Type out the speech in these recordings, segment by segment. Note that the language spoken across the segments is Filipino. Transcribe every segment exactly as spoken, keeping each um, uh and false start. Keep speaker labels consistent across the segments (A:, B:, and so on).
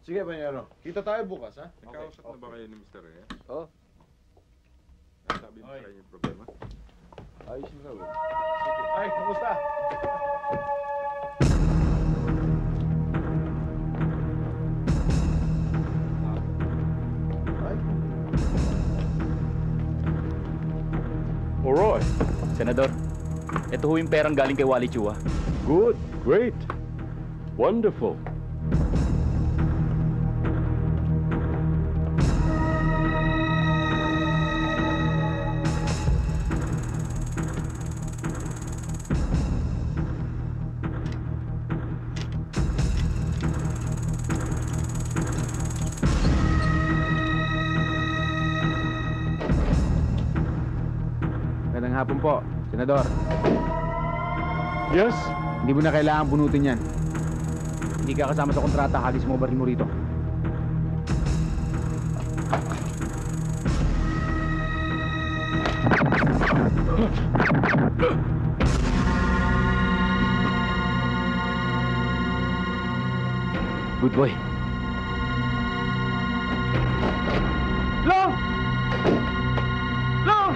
A: Sige, Panyero. Kita tayo bukas, ha?
B: Nagkausap na ba kayo ni mister Reyes?
C: Oo.
B: Sabi mo sa kanya yung problema?
C: Ayos na raw.
A: Ay, kamusta? Ay.
D: Alright. Senador, ito ho yung perang galing kay Wally Chua.
E: Good, great, wonderful.
C: Magandang hapon po, Senador.
E: Yes?
C: Hindi mo na kailangan bunutin yan. Hindi ka kasama sa kontrata, hagis mo baril mo rito.
D: Good boy.
C: Long! Long!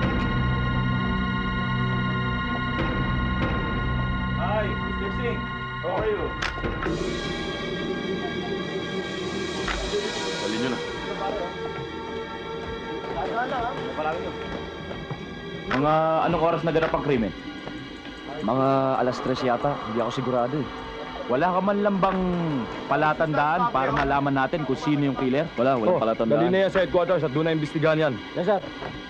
A: Hi, Mister Singh. How are you?
B: Dali nyo na.
D: Mga anong oras naganap ang krimen?
F: Mga alas tres yata, hindi ako sigurado eh.
D: Wala ka man lang bang palatandaan para malaman natin kung sino yung killer?
F: Wala, walang
E: Oh,
F: palatandaan.
E: dali na yan sa headquarters at doon na imbestigahan yan.
F: Yes, sir.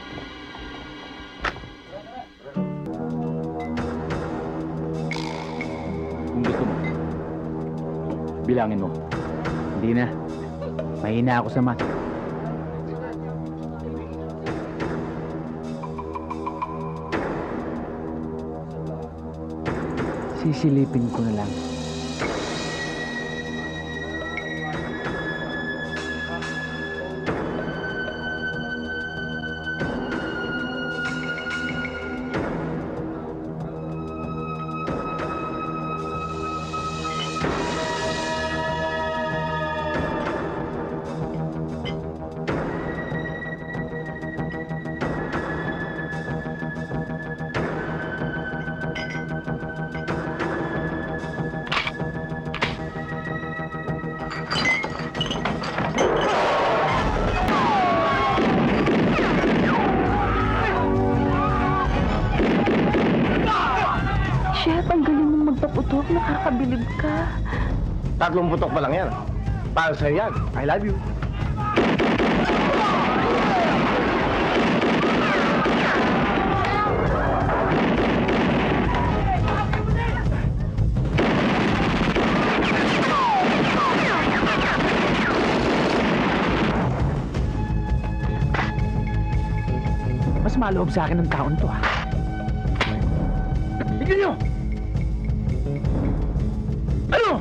D: Kung gusto mo, bilangin mo.
C: Hindi na. Mahina ako sa mat. Sisilipin ko na lang.
G: Chef, ang galing mong magpaputok. Nakakabilib ka.
E: Tatlong putok pa lang yan. Para sa'yo yan. I love you.
C: Mas maloob sa akin ng taon to, ha? Tignan nyo! Ano?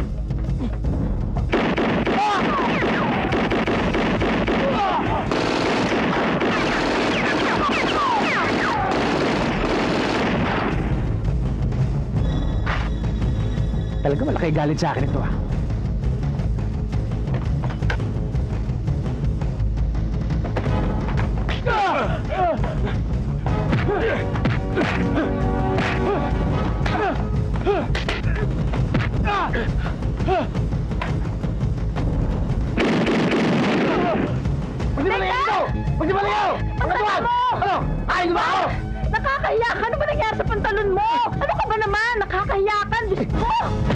C: Talaga malaki galit sa akin ito, ha?
G: Nakakahiya ka! Ano ba nangyari sa pantalon mo? Ano ka ba naman? Nakakahiya ka! Diyos ko!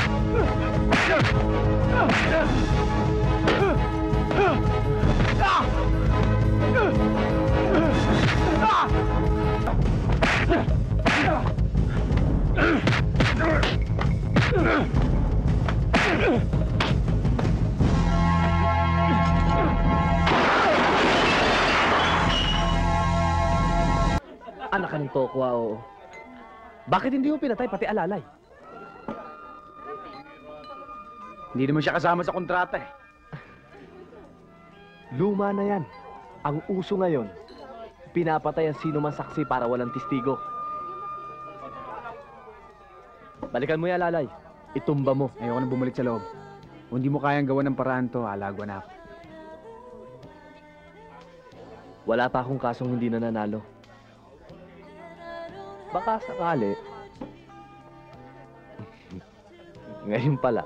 F: Anak ka ng Tokwa, oo. Bakit hindi mo pinatay pati alalay?
C: Hindi naman siya kasama sa kontrata, eh.
F: Luma na yan. Ang uso ngayon, pinapatay ang sino man saksi para walang testigo. Balikan mo yan, alalay. Itumba mo.
C: Ayoko na bumalik sa loob. Kung hindi mo kayang gawa ng paraan to, alagwa na ako.
F: Wala pa akong kasong hindi nananalo. Baka sakali. Ngayon pala.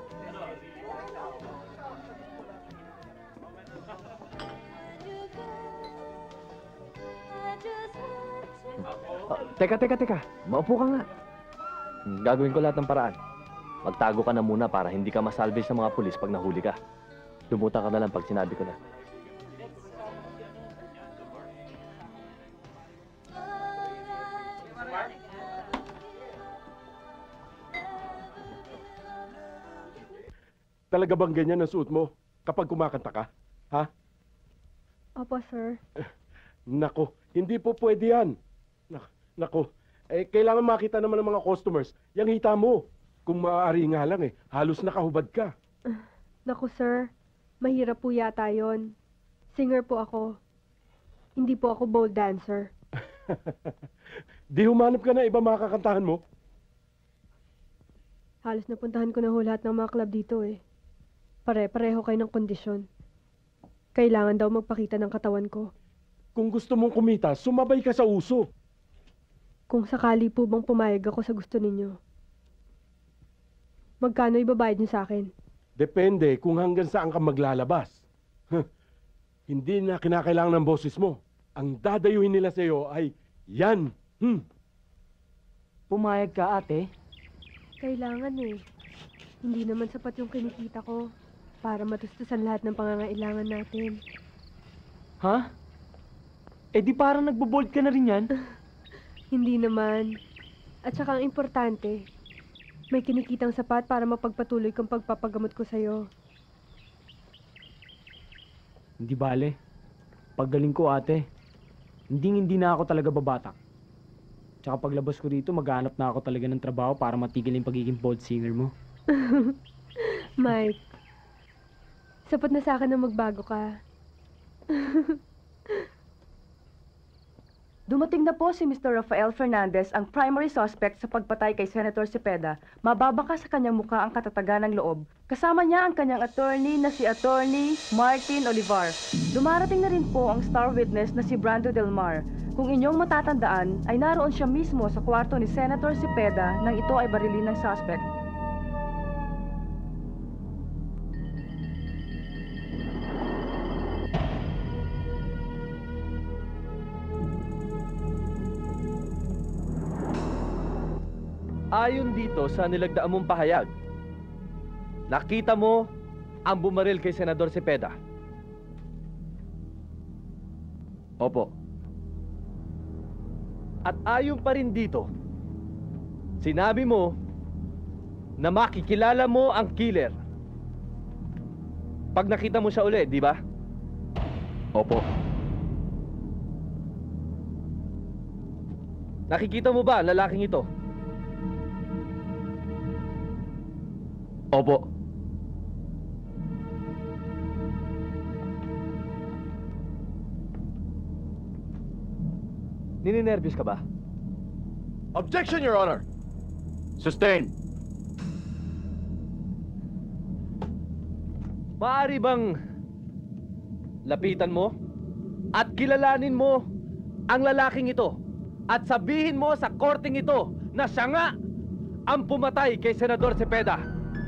F: Ah, teka, teka, teka. Maupo ka nga. Gagawin ko lahat ng paraan. Magtago ka na muna para hindi ka masalvage ng mga pulis pag nahuli ka. Lumutan ka na lang pag sinabi ko na.
H: Talaga bang ganyan ang suot mo kapag kumakanta ka? Ha?
G: Opo, sir.
H: Nako, hindi po pwede yan. Nak- Nako, eh, kailangan makita naman ng mga customers yung hita mo. Kung maaari nga lang eh, halos nakahubad ka.
G: Naku, sir. Mahirap po yata yon. Singer po ako. Hindi po ako bowl dancer.
H: Di humanap ka na iba makakantahan mo?
G: Halos napuntahan ko na ho lahat ng mga club dito eh. Pare-pareho kayo ng kondisyon. Kailangan daw magpakita ng katawan ko.
H: Kung gusto mong kumita, sumabay ka sa uso.
G: Kung sakali po bang pumayag ako sa gusto ninyo, magkano ibabayad niyo sa akin?
H: Depende kung hanggang saan ka maglalabas. Huh. Hindi na kinakailangan ng boses mo. Ang dadayuhin nila sa iyo ay yan. Hmm.
F: Pumayag ka, ate.
G: Kailangan eh. Hindi naman sapat yung kinikita ko para matustusan lahat ng pangangailangan natin.
F: Ha? Eh di parang nagbo-bold ka na rin yan.
G: Hindi naman. At saka ang importante, may kinikitang sapat para mapagpatuloy kong pagpapagamot ko sa'yo.
I: Hindi bale. Paggaling ko, ate. Hindi hindi na ako talaga babatak. Tsaka paglabas ko dito, maghanap na ako talaga ng trabaho para matigil yung pagiging bold singer mo.
G: Mike, sapat na sa akin na magbago ka.
J: Dumating na po si Mister Rafael Fernandez, ang primary suspect sa pagpatay kay Senator Cepeda. Mababaka sa kanyang mukha ang katatagan ng loob. Kasama niya ang kanyang attorney na si Attorney Martin Olivar. Dumarating na rin po ang star witness na si Brando Del Mar. Kung inyong matatandaan, ay naroon siya mismo sa kwarto ni Senator Cepeda nang ito ay barilin ng suspect.
F: Ayon dito sa nilagdaan mong pahayag, nakita mo ang bumaril kay Senador Cepeda. Opo. At ayon pa rin dito, sinabi mo na makikilala mo ang killer pag nakita mo siya uli, di ba? Opo. Nakikita mo ba ang lalaking ito? Opo. Nininervyos ka ba?
E: Objection, Your Honor!
D: Sustain.
F: Maaari bang lapitan mo at kilalanin mo ang lalaking ito at sabihin mo sa korting ito na siya nga ang pumatay kay Senador Cepeda?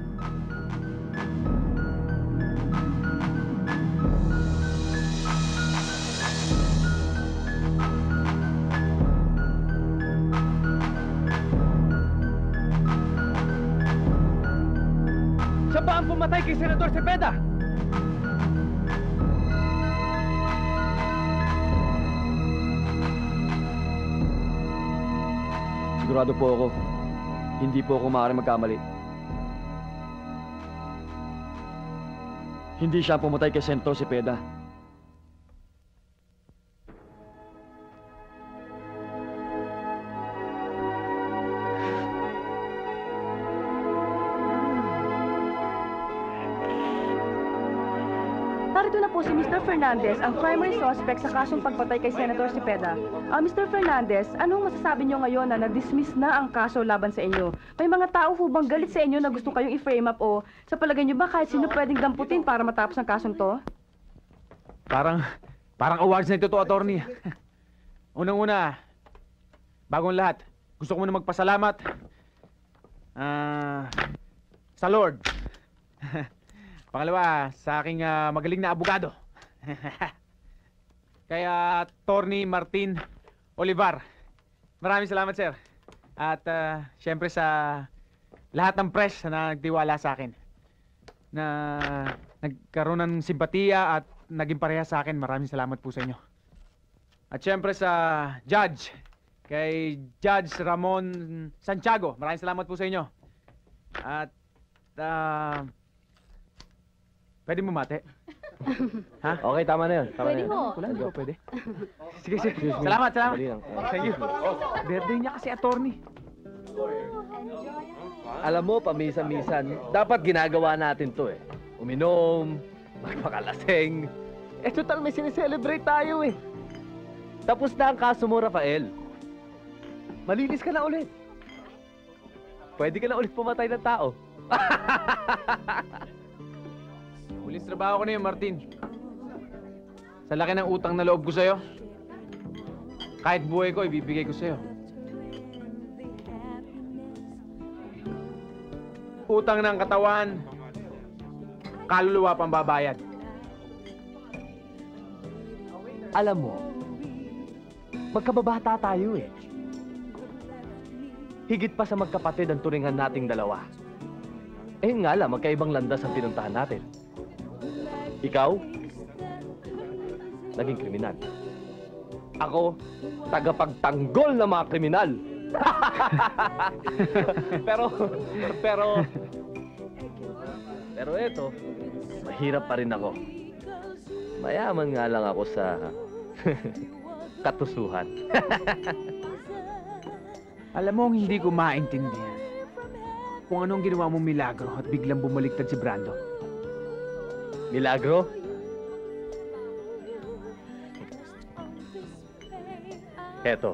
F: Siya ba ang pumatay kay Senador Cepeda? Sigurado po ako. Hindi po ako maaaring magkamali. Hindi siya pumatay kay Senador Cepeda.
J: narito na po si Mister Fernandez, ang primary suspect sa kasong pagpatay kay Senator Cepeda. Ah, Mister Fernandez, anong masasabi niyo ngayon na na-dismiss na ang kaso laban sa inyo? May mga tao ho bang galit sa inyo na gusto kayong i-frame up o sa palagay niyo ba kahit sino pwedeng damputin para matapos ang kasong to?
C: Parang, parang awards na ito to, attorney. Unang-una, bagong lahat, gusto ko muna magpasalamat ah, sa Lord. Pangalawa, sa aking ah, magaling na abogado. Kaya, Attorney Martin Olivar. Maraming salamat, sir. At ah, syempre sa lahat ng press na nagtiwala sa akin. Na nagkaroon ng simpatiya at naging pareha sa akin. Maraming salamat po sa inyo. At syempre sa judge, kay Judge Ramon Santiago. Maraming salamat po sa inyo. At ah, pwede mo mate? Ha?
F: Okay, tama na yun. Tama
G: Pwede
F: na yun.
G: ho.
C: Wala, hindi ko pwede. Sige, sige. Salamat, salamat.
F: Dali lang.
C: Thank you. Birthday niya kasi, attorney.
F: Alam mo, pamisa-misan, dapat ginagawa natin to eh. Uminom, magpakalaseng. Eh, total may sineselebrate tayo eh. Tapos na ang kaso mo, Rafael. Malinis ka na ulit. Pwede ka na ulit pumatay ng tao.
C: Huling trabaho ko na yun, Martin. Sa laki ng utang na loob ko sa'yo, kahit buhay ko, ibibigay ko sa'yo. Utang ng katawan, kaluluwa pang babayad.
F: Alam mo, magkababata tayo eh. Higit pa sa magkapatid ang turingan nating dalawa. Eh nga lang, magkaibang landas ang pinuntahan natin. Ikaw, naging kriminal. Ako, tagapagtanggol ng mga kriminal. pero, pero, pero eto, mahirap pa rin ako. Mayaman nga lang ako sa katusuhan.
C: Alam mo, hindi ko maintindihan kung anong ginawa mong milagro at biglang bumaliktad si Brando.
F: Milagro? Eto.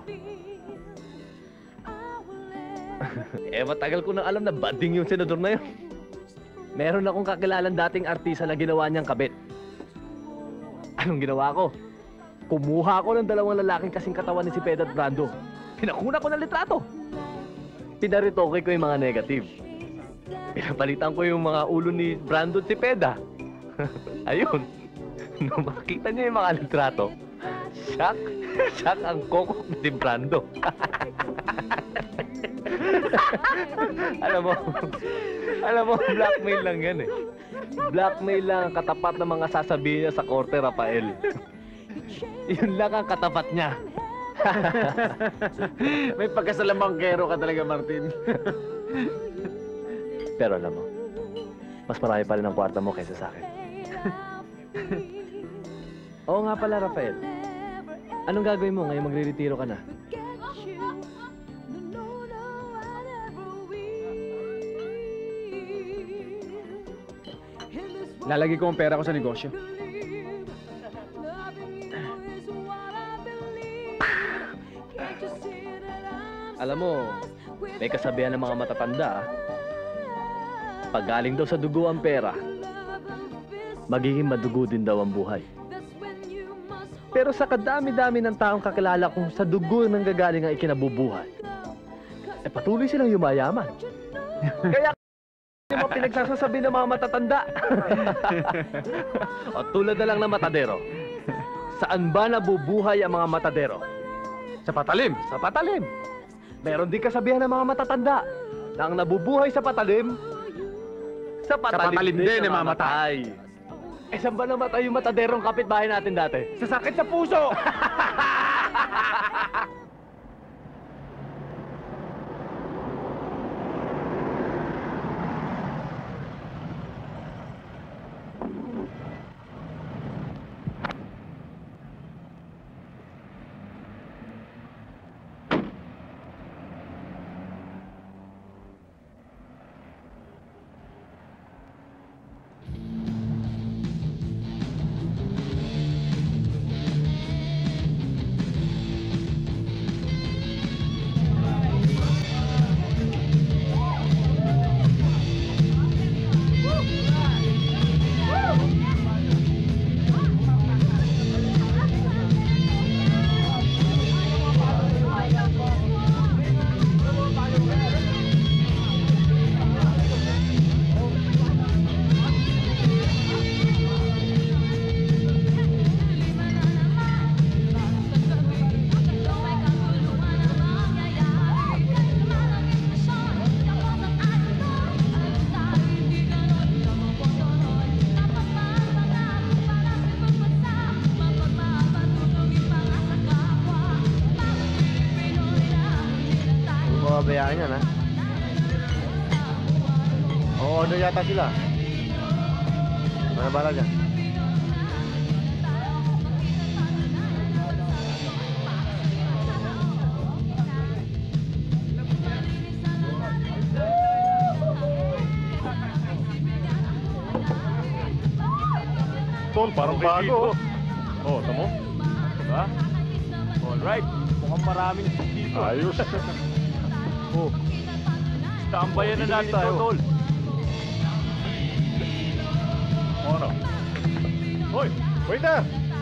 F: eh, matagal ko na alam na bading yung senador na yun. Meron akong kakilalang dating artista na ginawa niyang kabit. Anong ginawa ko? Kumuha ko ng dalawang lalaking kasing katawan ni si Cepeda at Brando. Pinakuna ko ng litrato. Pinaritoke ko yung mga negative. Pinapalitan ko yung mga ulo ni Brando at Cepeda. Ayun. Nung makita niya yung mga litrato, shock, shock ang kokok ni Brando. alam mo, alam mo, blackmail lang yan eh. Blackmail lang ang katapat ng mga sasabihin niya sa korte, Rafael. Yun lang ang katapat niya.
C: May pagkasalamangkero ka talaga, Martin.
F: Pero alam mo, mas marami pa rin ang kwarta mo kaysa sa akin. Oo nga pala, Rafael. Anong gagawin mo ngayong magre-retiro ka na?
C: Lalagay ko ang pera ko sa negosyo.
F: Alam mo, may kasabihan ng mga matatanda, ah. Pag galing daw sa dugo ang pera, magiging madugo din daw ang buhay. Pero sa kadami-dami ng taong kakilala kong sa dugo nang gagaling ang ikinabubuhay, eh patuloy silang yumayaman. Kaya yung mga pinagsasasabi ng mga matatanda. O tulad na lang ng matadero. Saan ba nabubuhay ang mga matadero?
C: Sa patalim.
F: Sa patalim. Meron din kasabihan ng mga matatanda na ang nabubuhay sa patalim, sa patalim,
C: Sa patalim din namamatay.
F: Eh, saan ba namatay yung mataderong kapitbahay natin dati?
C: Sa sakit sa puso!
E: pabayaan yan, ha? O-order yata sila. Ano bala dyan?
A: Tol, parang bago. Oh, tamo?
D: Diba? Alright, mukhang maraming dito.
A: Ayos.
D: Oh, tambayan na natin to, tol.
A: Ano? Hoy, waiter!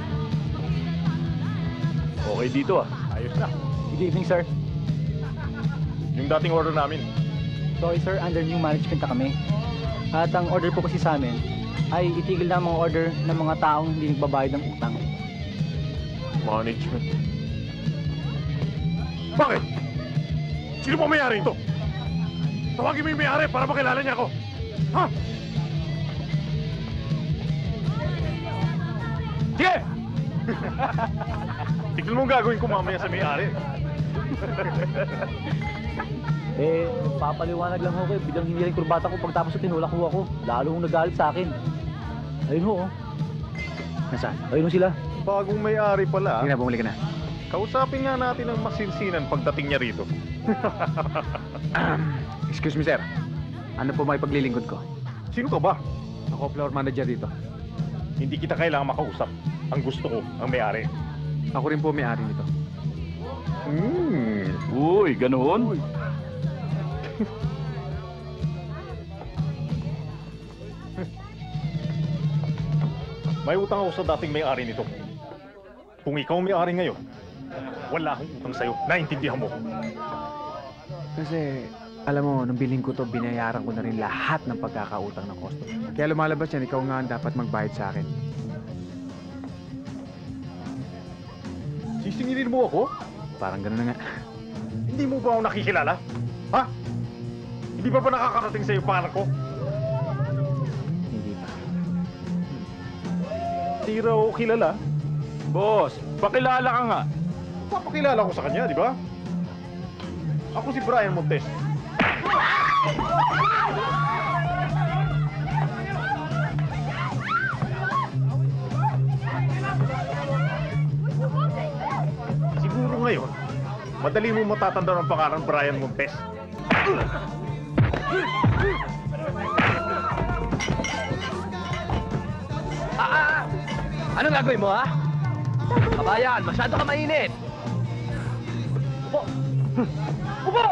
A: Okay dito ah. Ayos na.
I: Good evening, sir.
A: Yung dating order namin.
I: Sorry, sir. Under new management na kami. At ang order po kasi sa amin ay itigil na ang mga order ng mga taong hindi nagbabayad ng utang.
A: Management. Bakit? Sino pa may-ari ito? Tawagin mo yung may-ari para makilala niya ako. Ha? Sige! Tignan mo ang gagawin ko mamaya sa may-ari.
I: Eh, papaliwanag lang ako eh. Biglang hindi rin kurbata ko pagtapos tinulak ko ako. Lalo kong nagalit sa akin. Ayun ho, oh.
C: Nasaan?
I: Ayun ho sila.
A: Bagong may-ari pala.
C: Sige na, bumalik ka na.
A: Kausapin nga natin ang masinsinan pagdating niya rito.
C: Excuse me, sir. Ano po may paglilingkod ko?
A: Sino ka ba?
C: Ako floor manager dito.
A: Hindi kita kailangan makausap. Ang gusto ko, ang may-ari.
C: Ako rin po may-ari nito.
A: Hmm.
D: Uy, ganoon?
A: May utang ako sa dating may-ari nito. Kung ikaw ang may-ari ngayon, wala akong utang sa'yo. Naintindihan mo.
C: Kasi, alam mo, nung biling ko to, binayaran ko na rin lahat ng pagkakautang ng customer. Kaya lumalabas yan, ikaw nga ang dapat magbayad sa akin.
A: Sisingilin mo ako?
C: Parang gano'n na nga.
A: Hindi mo ba ako nakikilala? Ha? Hindi ba ba nakakarating sa'yo pangalan ko?
C: Hindi pa.
A: Hindi raw kilala.
D: Boss, pakilala ka nga.
A: Papakilala ko sa kanya, di ba? Ako si Brian Montes. Siguro ngayon, madali mo matatanda ng pangalan Brian Montes.
F: Ah, ah! Anong gagawin mo, ha? Kabayan, masyado ka mainit! Upo! Upo!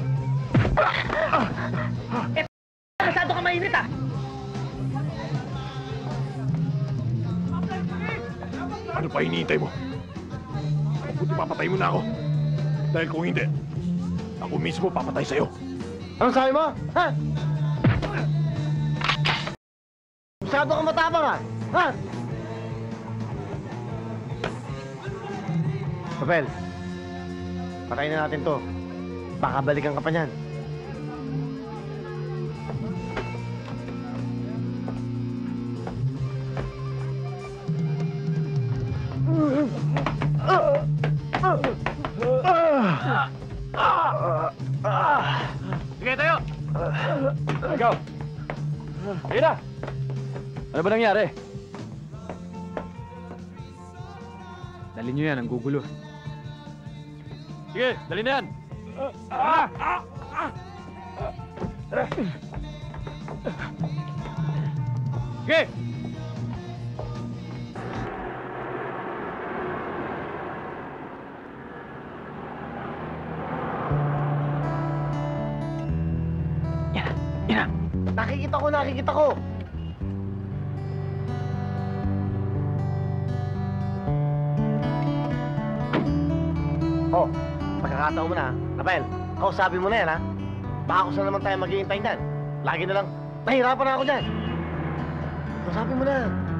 F: Eh, masyado ka mainit, ah!
A: Ano pa hinihintay mo? Mabuti papatay mo na ako. Dahil kung hindi, ako mismo papatay sa'yo.
E: Anong sabi mo? Ha? Masyado kang matapang, ha? Ha? Papel, patayin na natin to. Baka balikan ka pa niyan.
F: Sige, tayo!
D: Ikaw! Ayun na! Ano ba nangyari?
C: Dali nyo yan, ang gugulo.
D: Sige, dali na yan!
C: Sige! Yan na, yan na.
E: Nakikita ko, nakikita ko. Oh, pagkakataon mo na, ha? Rafael, kausapin mo na yan, ha? Baka kung saan naman tayo maghihintay niyan. Lagi na lang, nahihirapan na ako dyan. Kausapin mo na.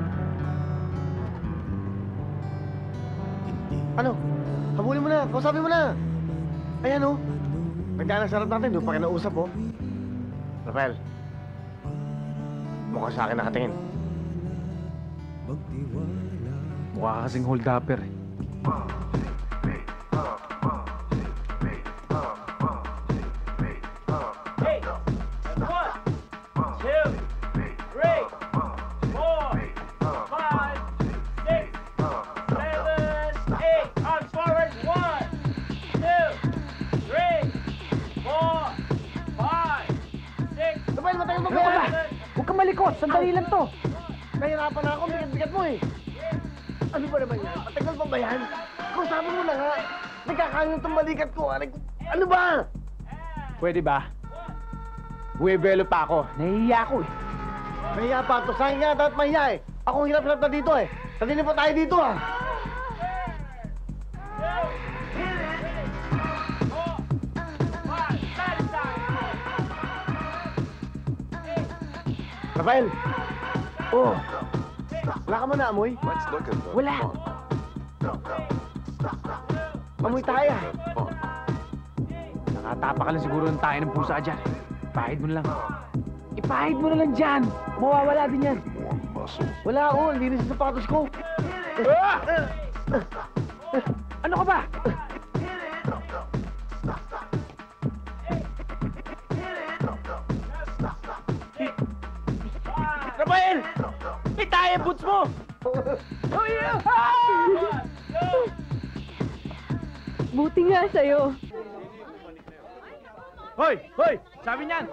E: Ano? Habulin mo na, kausapin mo na. Ayan, oh. Nagdaan ang sarap natin, doon pa kinausap, oh. Rafael, mukhang sa akin nakatingin.
C: Mukha kasing hold-upper eh.
I: kang malikot. Sandali lang to.
E: Nahirapan na ako, bigat-bigat mo eh. Ano ba naman yan? Matagal pa ba yan? Kung sabi mo na nga, nagkakaroon itong balikat ko. Ano, ano ba?
I: Pwede ba? Buwebelo pa ako. Nahihiya ako eh.
E: Mahiya pa to. Saan nga dapat mahiya eh? Ako ang hirap-hirap na dito eh. Sadili pa tayo dito ah. Rafael! Oh! Wala ka man na amoy?
I: Wala.
E: Amoy tayo ah.
I: Nakatapa ka lang siguro ng tayo ng pusa dyan. Ipahid mo na lang. Ipahid mo na lang dyan. Mawawala din yan.
E: Wala ako. Linis sa sapatos ko.
I: Ano ka ba? Rafael! Itaya boots mo! Oh, yeah!
G: Buti nga sa'yo.
I: Hoy! Hoy! Sabi niyan!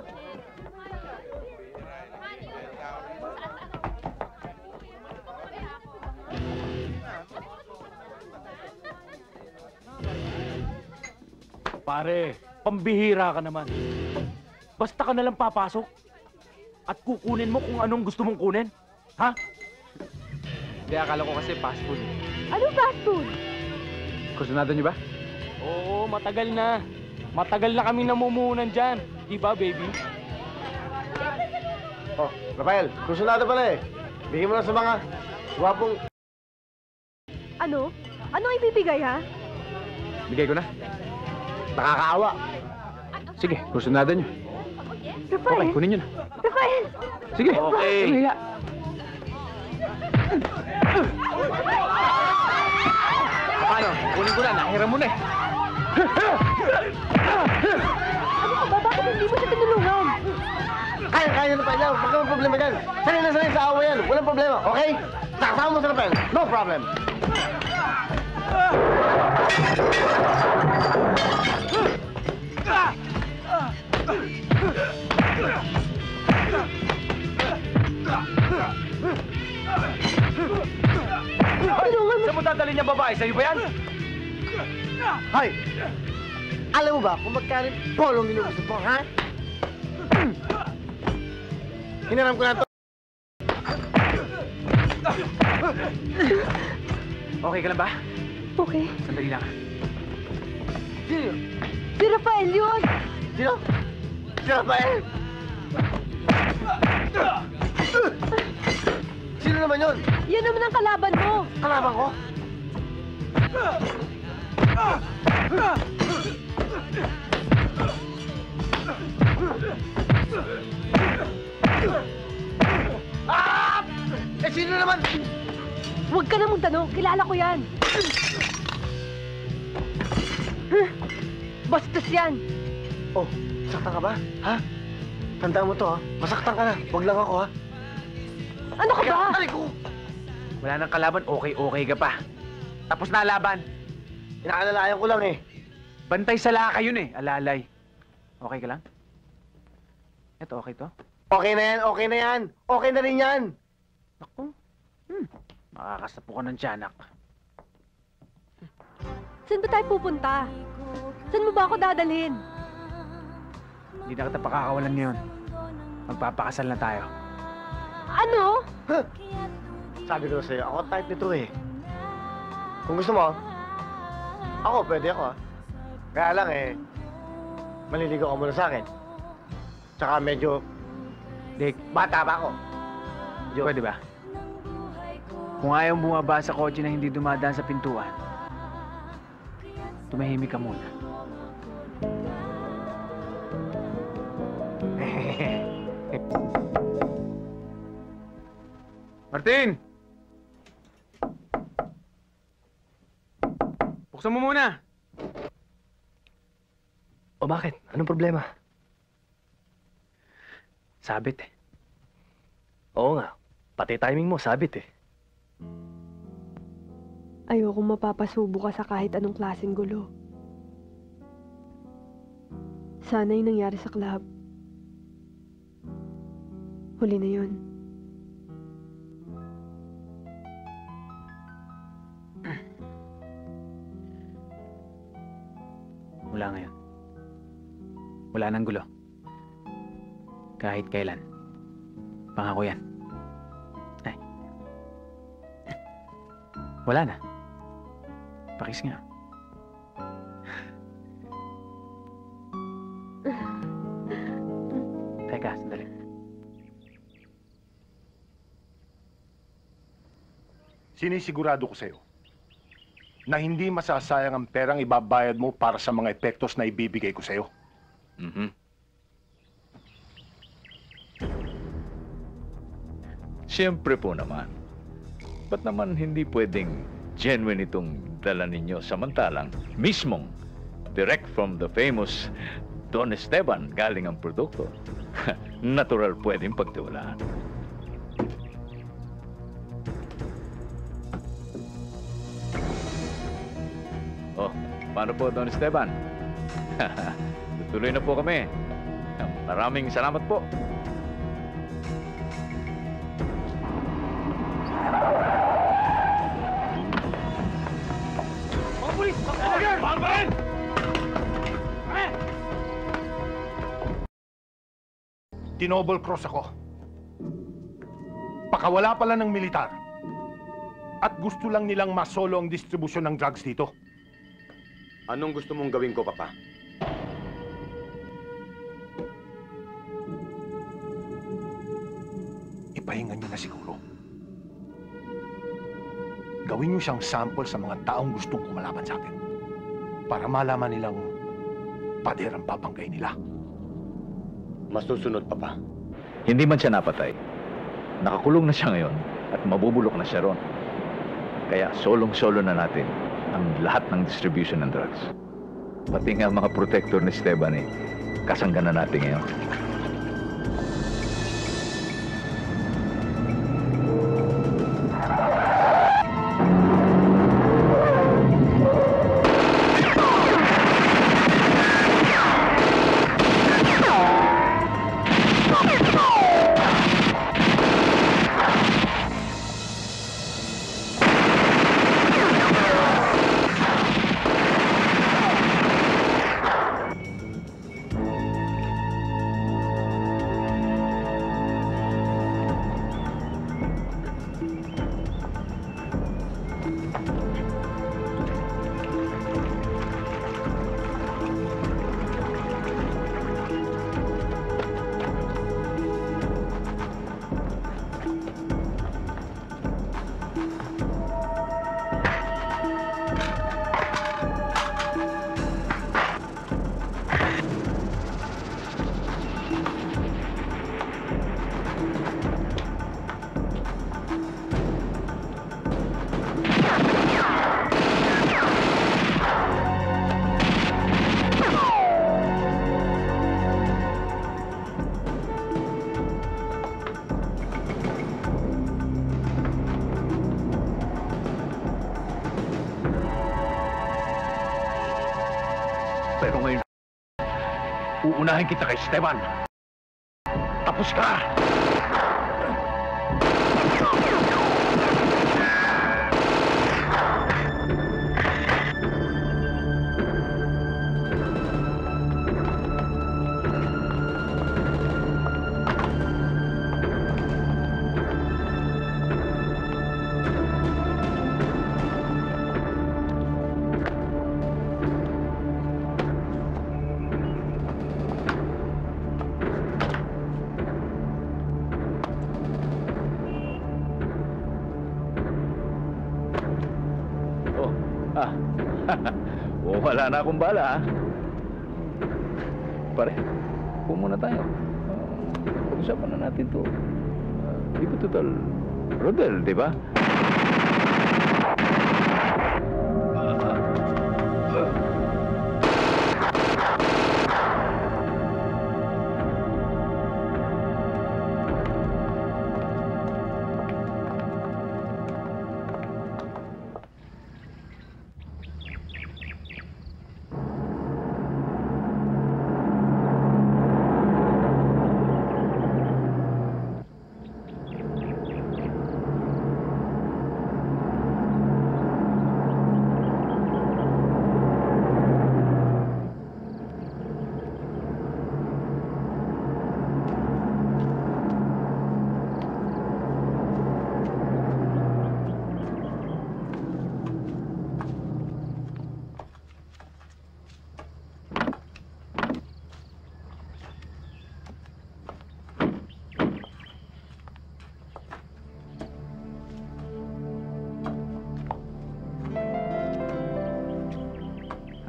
I: Pare, pambihira ka naman. Basta ka nalang papasok at kukunin mo kung anong gusto mong kunin. Ha?
C: Hindi, akala ko kasi fast food.
G: Anong fast food?
C: Kursunado niyo ba?
I: Oo, matagal na. Matagal na kami namumuhunan dyan. Di ba, baby?
E: Oh, Rafael, kusunado pala eh. Bigyan mo na sa mga gwapong...
G: Ano? Ano ang ibibigay, ha?
C: Bigay ko na.
E: Nakakaawa.
C: Sige, kursunado niyo.
G: Rafael!
C: Okay, kunin niyo na.
G: Rafael!
C: Sige.
I: Okay.
C: Hiya. Paano? Kunin ko na. Nahiram mo na eh.
G: Ano ka ba? Bakit hindi mo siya tinulungan?
E: Kaya, kaya na Rafael. Huwag kang problema dyan. Sanay na sanay sa awa yan. Walang problema, okay? Nakasama mo sa Rafael. No problem.
I: Saan mo dadalhin yung babae? Sa'yo ba yan?
E: Hoy! Alam mo ba kung magkano yung polong ginugusto mo, ha? Hinaram ko na to.
C: Okay ka lang ba?
G: Okay.
C: Sandali lang.
E: Sino?
G: Si Rafael yun!
E: Sino? Si Rafael! Sino naman yun?
G: Yan naman ang kalaban mo!
E: Kalaban ko? Ah! Eh, sino naman?
G: Huwag ka na magtanong. Kilala ko yan. Huh? Bastos yan.
E: Oh, saktan ka ba? Ha? Tandaan mo to, ha? Masaktan ka na. Huwag lang ako, ha?
G: Ano ka ba?
E: Aray ko!
C: Wala nang kalaban. Okay-okay ka pa. Tapos na laban.
E: Inaalalayan ko lang, eh.
C: Bantay sa laka yun eh. Alalay. Okay ka lang? Ito, okay to?
E: Okay na yan, okay na yan. Okay na rin yan.
C: Naku. Hmm. Makakasapo ka ng tiyanak.
G: Saan ba tayo pupunta? Saan mo ba ako dadalhin?
C: Hindi na kita pakakawalan ngayon. Magpapakasal na tayo.
G: Ano?
E: Sabi ko na sa'yo, ako type nito, eh. Kung gusto mo, ako, pwede ako, ha? Kaya lang, eh, maliligaw ka muna sa akin. Tsaka medyo,
C: Dick,
E: bata pa ako. Medyo,
C: pwede ba? Kung ayaw bumaba sa kotse na hindi dumadaan sa pintuan, tumahimik ka muna. Martin! Buksan mo muna!
E: O bakit? Anong problema?
C: Sabit eh.
E: Oo nga. Pati timing mo, sabit eh.
G: Ayokong mapapasubo ka sa kahit anong klaseng gulo. Sana yung nangyari sa club. Huli na yun.
C: Mula ngayon. Wala nang gulo. Kahit kailan. Pangako yan. Ay. Wala na. Pakis nga. Teka, sandali.
K: Sinisigurado ko sa'yo na hindi masasayang ang perang ibabayad mo para sa mga epektos na ibibigay ko sa'yo.
L: Mhm. Siyempre po naman. Ba't naman hindi pwedeng genuine itong dala ninyo samantalang mismong direct from the famous Don Esteban galing ang produkto? Natural pwedeng pagtiwalaan. Oh, paano po, Don Esteban? Tutuloy na po kami. Maraming salamat po.
E: Mga pulis! Mga pulis!
K: Tinouble cross ako. Pakawala pala ng militar. At gusto lang nilang masolo ang distribusyon ng drugs dito.
E: Anong gusto mong gawin ko, Papa?
K: Ipahinga niyo na siguro. Gawin niyo siyang sample sa mga taong gustong kumalaban sa atin. Para malaman nilang pader ang papanggay nila.
E: Masusunod, Papa.
L: Hindi man siya napatay. Nakakulong na siya ngayon at mabubulok na siya ron. Kaya solong-solo na natin ang lahat ng distribution ng drugs. Pati nga mga protector ni Esteban eh, kasangga na natin ngayon. Pero ngayon, uunahin kita kay Esteban. Tapos ka! Ah, o wala na akong bala, ha? Pare, upo muna tayo. Uh, Pag-usapan na natin to. Uh, di ba total, Rodel, di ba?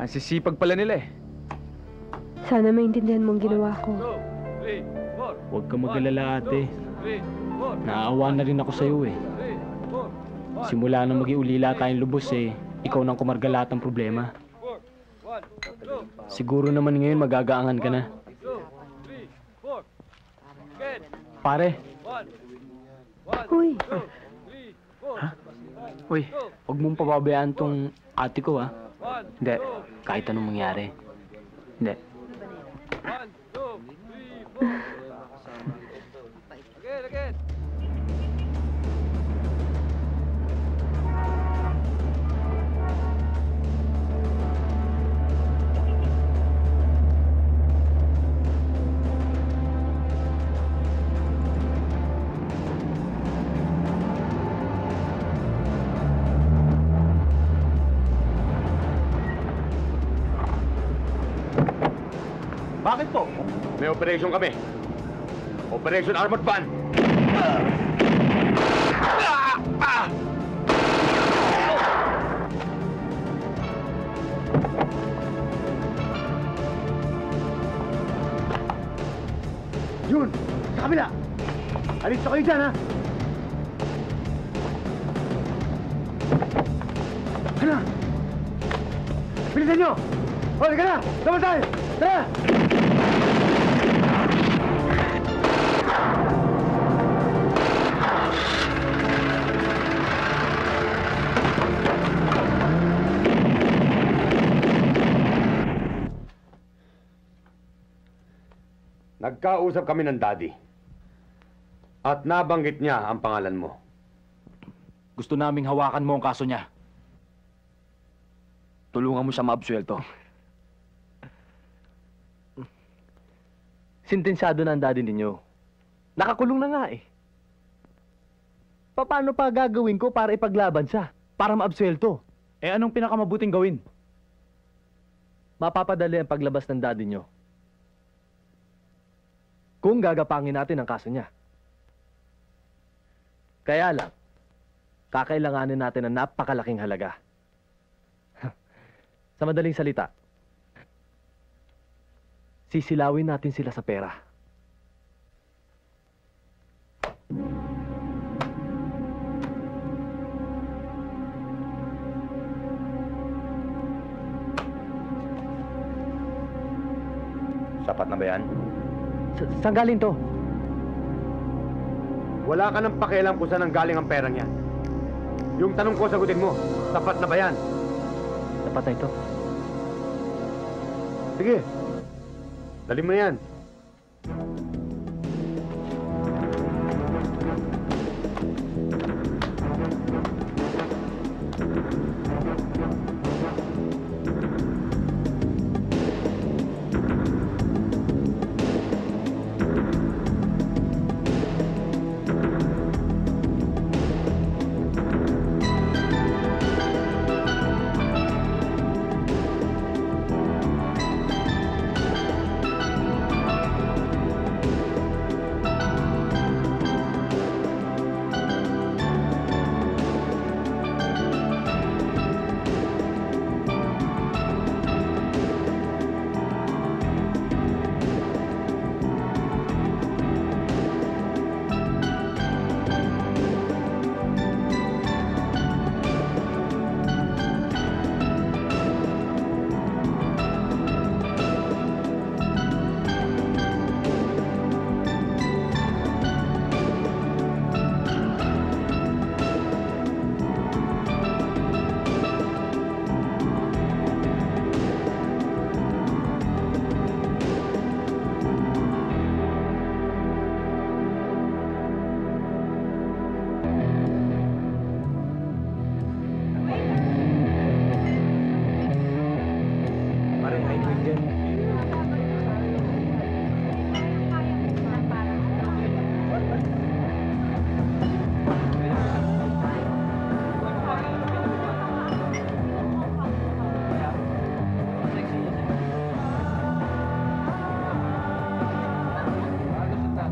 C: Ang sisipag pala nila eh.
G: Sana maintindihan mong ginawa ko.
I: Huwag ka mag-alala, ate. Naawa na rin ako sa'yo eh. Simula nang maging ulila tayong lubos eh, ikaw nang kumarga lahat ng problema. Siguro naman ngayon magagaangan ka na. Pare.
G: Uy,
I: Ha? Uy, huwag mong pababayaan tong ate ko ha. Hindi, kahit anong mangyari. Hindi.
E: Bakit po? May operation kami. Operation Armored Van. Yun! Sa kabila! Alis na kayo dyan, ha? Hala! Bilisan nyo! O, halika na! Sama tayo! Tara!
M: Nagkausap kami ng daddy. At nabanggit niya ang pangalan mo.
D: Gusto naming hawakan mo ang kaso niya. Tulungan mo siya maabsuelto.
F: Sintensyado na ang daddy ninyo. Nakakulong na nga eh. Paano pa gagawin ko para ipaglaban siya? Para maabsuelto?
D: Eh anong pinakamabuting gawin?
F: Mapapadali ang paglabas ng daddy nyo. Kung gagapangin natin ang kaso niya. Kaya lang, kakailanganin natin ng napakalaking halaga. Sa madaling salita, sisilawin natin sila sa pera.
M: Sapat na ba yan?
F: Sa saan galing to?
M: Wala ka nang pakialam kung saan ang galing ang perang yan. Yung tanong ko, sagutin mo. Sapat na ba yan?
F: Sapat na ito.
M: Sige. Dali mo na yan.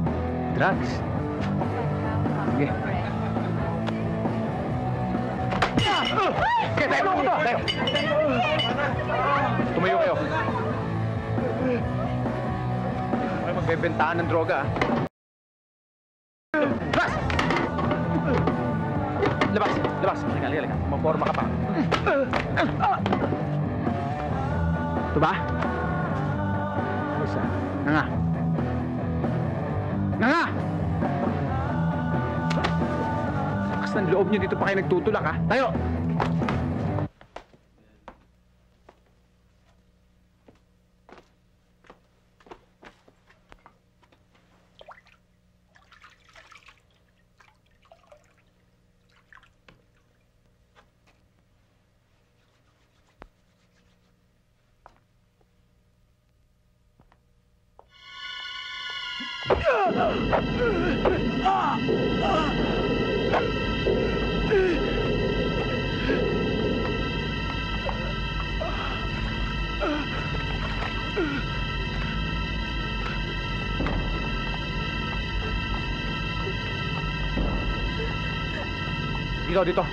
F: Drugs. Sige. Kaya tayo mo ko to! Tayo! Tumayo kayo. Ay, magbebentahan ng droga, ah. Labas! Labas! Labas! Halika, halika, halika. Maporma ka pa. Ito ba? Isa. Nga nga. Nga nga! Lakas ng loob niyo, dito pa kayo nagtutulak, ha? Tayo! Dito, dito.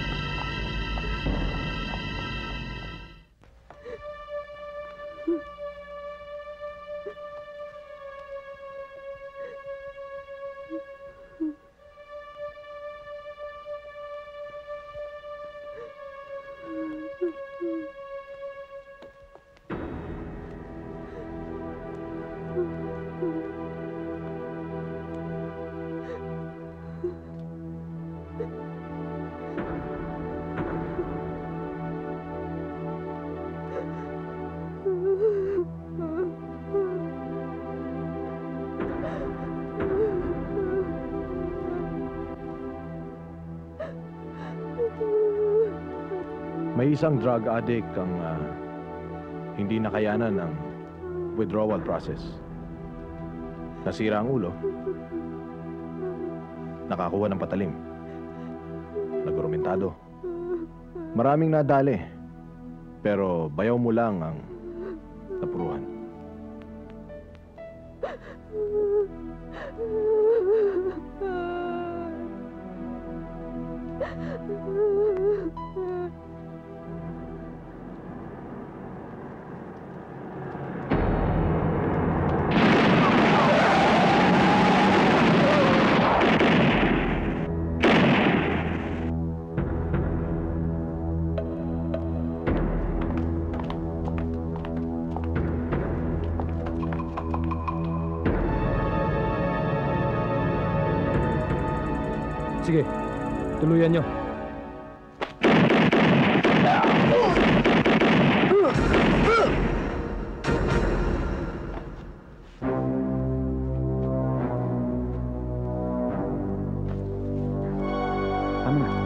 N: May isang drug addict ang ah, hindi nakayanan ng withdrawal process. Nasira ang ulo. Nakakuha ng patalim. Nagurumentado. Maraming nadali. Pero bayaw mo lang ang napuruhan.
I: Sige, tuluyan nyo. Tama na.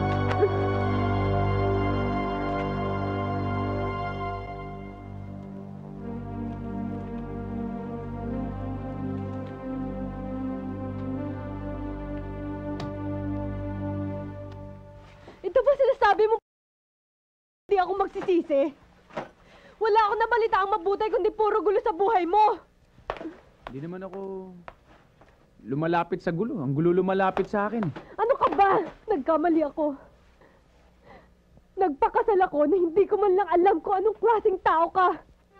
G: Ito ba sinasabi mo? Hindi ako magsisisi. Wala akong nabalita ang mabuti kundi puro gulo sa buhay mo.
C: Hindi naman ako lumalapit sa gulo. Ang gulo lumalapit sa akin.
G: Ano ka ba? Nagkamali ako. Nagpakasal ako na hindi ko man lang alam kung anong klaseng tao ka.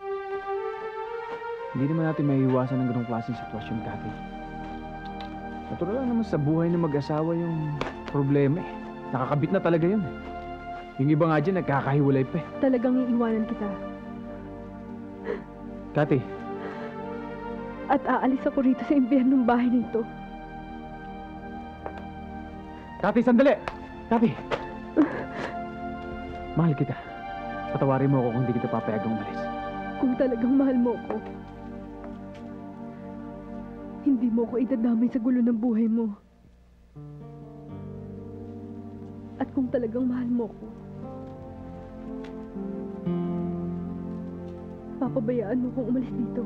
C: Hindi naman natin maiiwasan ng ganong klaseng sitwasyon, Kati. Natural lang naman sa buhay ng mag-asawa yung problema eh. Nakakabit na talaga yun. Yung iba nga dyan, nagkakahiwalay pa eh.
G: Talagang iiwanan kita.
C: Kati.
G: At aalis ako rito sa impyernong bahay nito.
C: Kati, sandali! Kati! Mahal kita. Patawarin mo ako kung hindi kita papayagang umalis.
G: Kung talagang mahal mo ako, hindi mo ako idadamay sa gulo ng buhay mo. At kung talagang mahal mo ko, papabayaan mo kong umalis dito.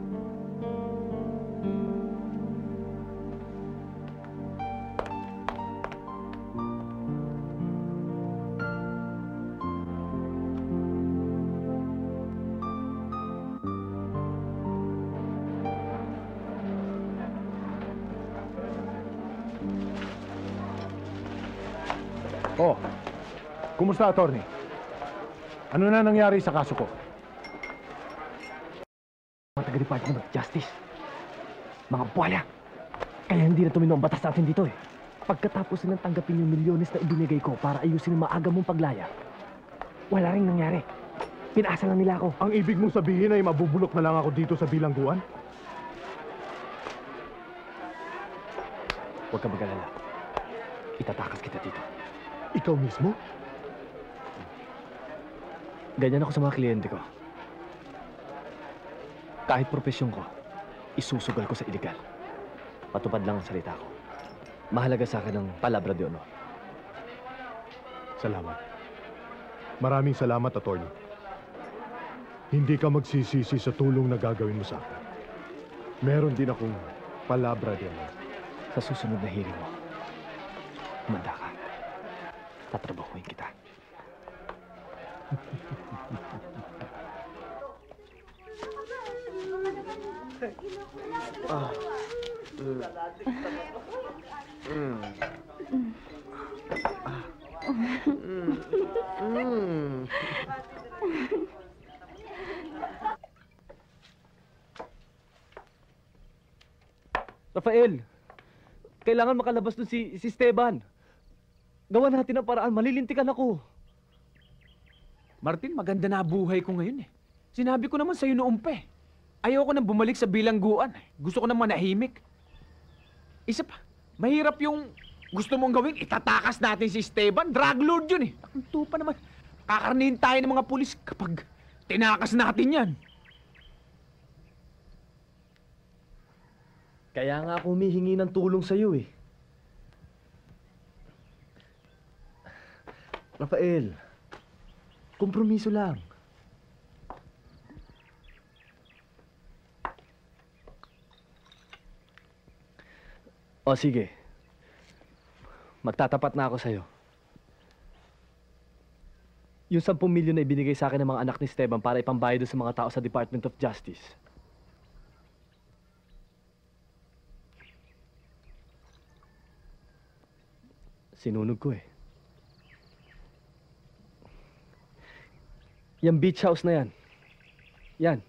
N: Oh,
K: Kumusta, attorney? Ano na nangyari sa kaso ko?
O: Mga taga-Department of Justice. Mga buwala. Kaya hindi na tumino ang batas natin dito eh. Pagkatapos nilang tanggapin yung milyones na ibinigay ko para ayusin ang maaga mong paglaya, wala rin nangyari. Pinaasa lang nila ako.
K: Ang ibig mong sabihin ay mabubulok na lang ako dito sa bilangguan?
O: Huwag ka mag-alala. Itatakas kita dito.
K: Ikaw mismo?
O: Ganyan ako sa mga kliyente ko. Kahit profesyon ko, isusugal ko sa iligal. Patupad lang ang salita ko. Mahalaga sa akin ang palabra de honor.
K: Salamat. Maraming salamat, attorney. Hindi ka magsisisi sa tulong na gagawin mo sa akin. Meron din akong palabra de honor.
O: Sa susunod na hearing mo, humanda ka. Tatrabahuin kita.
E: Ah. Mm. Mm. Ah. Mm. Mm.
F: Rafael, kailangan makalabas dun si, si Esteban. Gawa natin ang paraan, malilintikan ako.
C: Martin, maganda na buhay ko ngayon eh. Sinabi ko naman sa'yo noong pa eh. Ayoko nang bumalik sa bilangguan. Gusto ko nang manahimik. Isa pa, mahirap yung gusto mong gawin. Itatakas natin si Esteban. Drug lord yun eh. Ang tupa naman. Kakarnihin tayo ng mga pulis kapag tinakas natin yan.
O: Kaya nga ako humihingi ng tulong sa'yo eh. Rafael, kompromiso lang. O sige, magtatapat na ako sa'yo. Yung sampung milyon na ibinigay sa akin ng mga anak ni Esteban para ipambayad sa mga tao sa Department of Justice. Sinunog ko eh. Yung beach house na yan. Yan.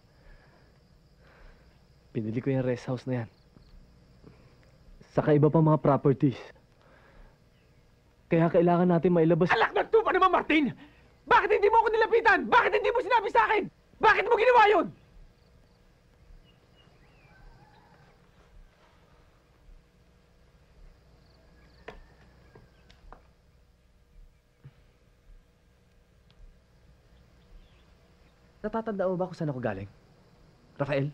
O: Pinili ko yung rest house na yan. Saka iba pa mga properties. Kaya kailangan natin mailabas...
C: Alak ng tupa naman, Martin! Bakit hindi mo ako nilapitan? Bakit hindi mo sinabi sa akin? Bakit mo ginawa yun?
O: Natatanda mo ba kung saan ako galing? Rafael?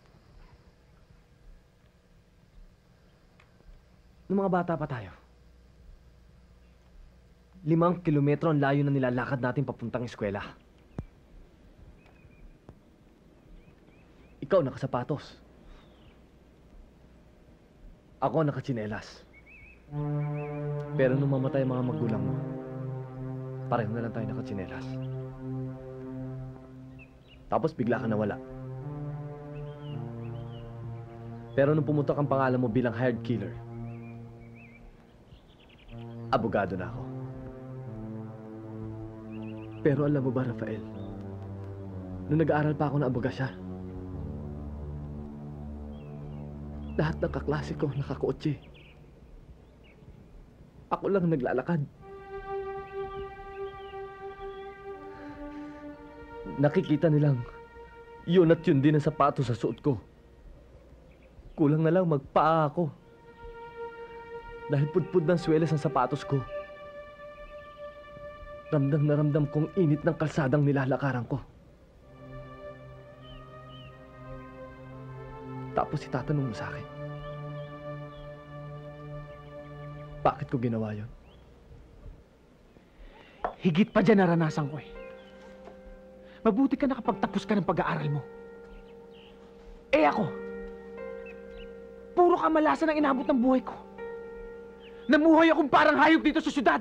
O: Nung mga bata pa tayo. Limang kilometro ang layo na nilalakad natin papuntang eskwela. Ikaw nakasapatos. Ako nakatsinelas. Pero nung mamatay ang mga magulang mo, pareho na lang tayo nakatsinelas. Tapos bigla ka nawala. Pero nung pumutok ang pangalan mo bilang hired killer, abogado na ako. Pero alam mo ba, Rafael, nung nag-aaral pa ako ng abogasya, lahat ng kaklase ko nakakotse. Ako lang naglalakad. Nakikita nilang yun at yun din ang sapatos sa suot ko. Kulang na lang magpaa ako. Dahil pudpud ng swelas ang sapatos ko. Ramdam na ramdam kong init ng kalsadang nilalakaran ko. Tapos itatanong mo sa akin, bakit ko ginawa yun?
C: Higit pa dyan naranasan ko eh. Mabuti ka nakapagtapos ka ng pag-aaral mo. Eh ako, puro kamalasan ang inabot ng buhay ko. Namuhay akong parang hayop dito sa syudad.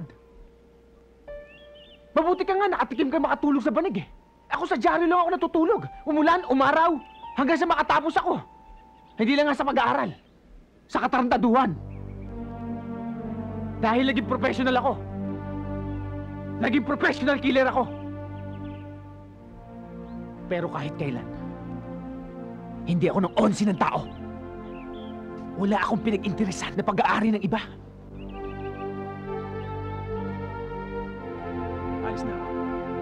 C: Mabuti ka nga, nakatikim ka makatulog sa banig eh. Ako sa dyaryo lang ako natutulog. Umulan, umaraw, hanggang sa makatapos ako. Hindi lang nga sa pag-aaral, sa katarantaduhan. Dahil naging professional ako. Naging professional killer ako. Pero kahit kailan, hindi ako ng onsi ng tao. Wala akong pinag-interesan na pag-aari ng iba. Alis na ako.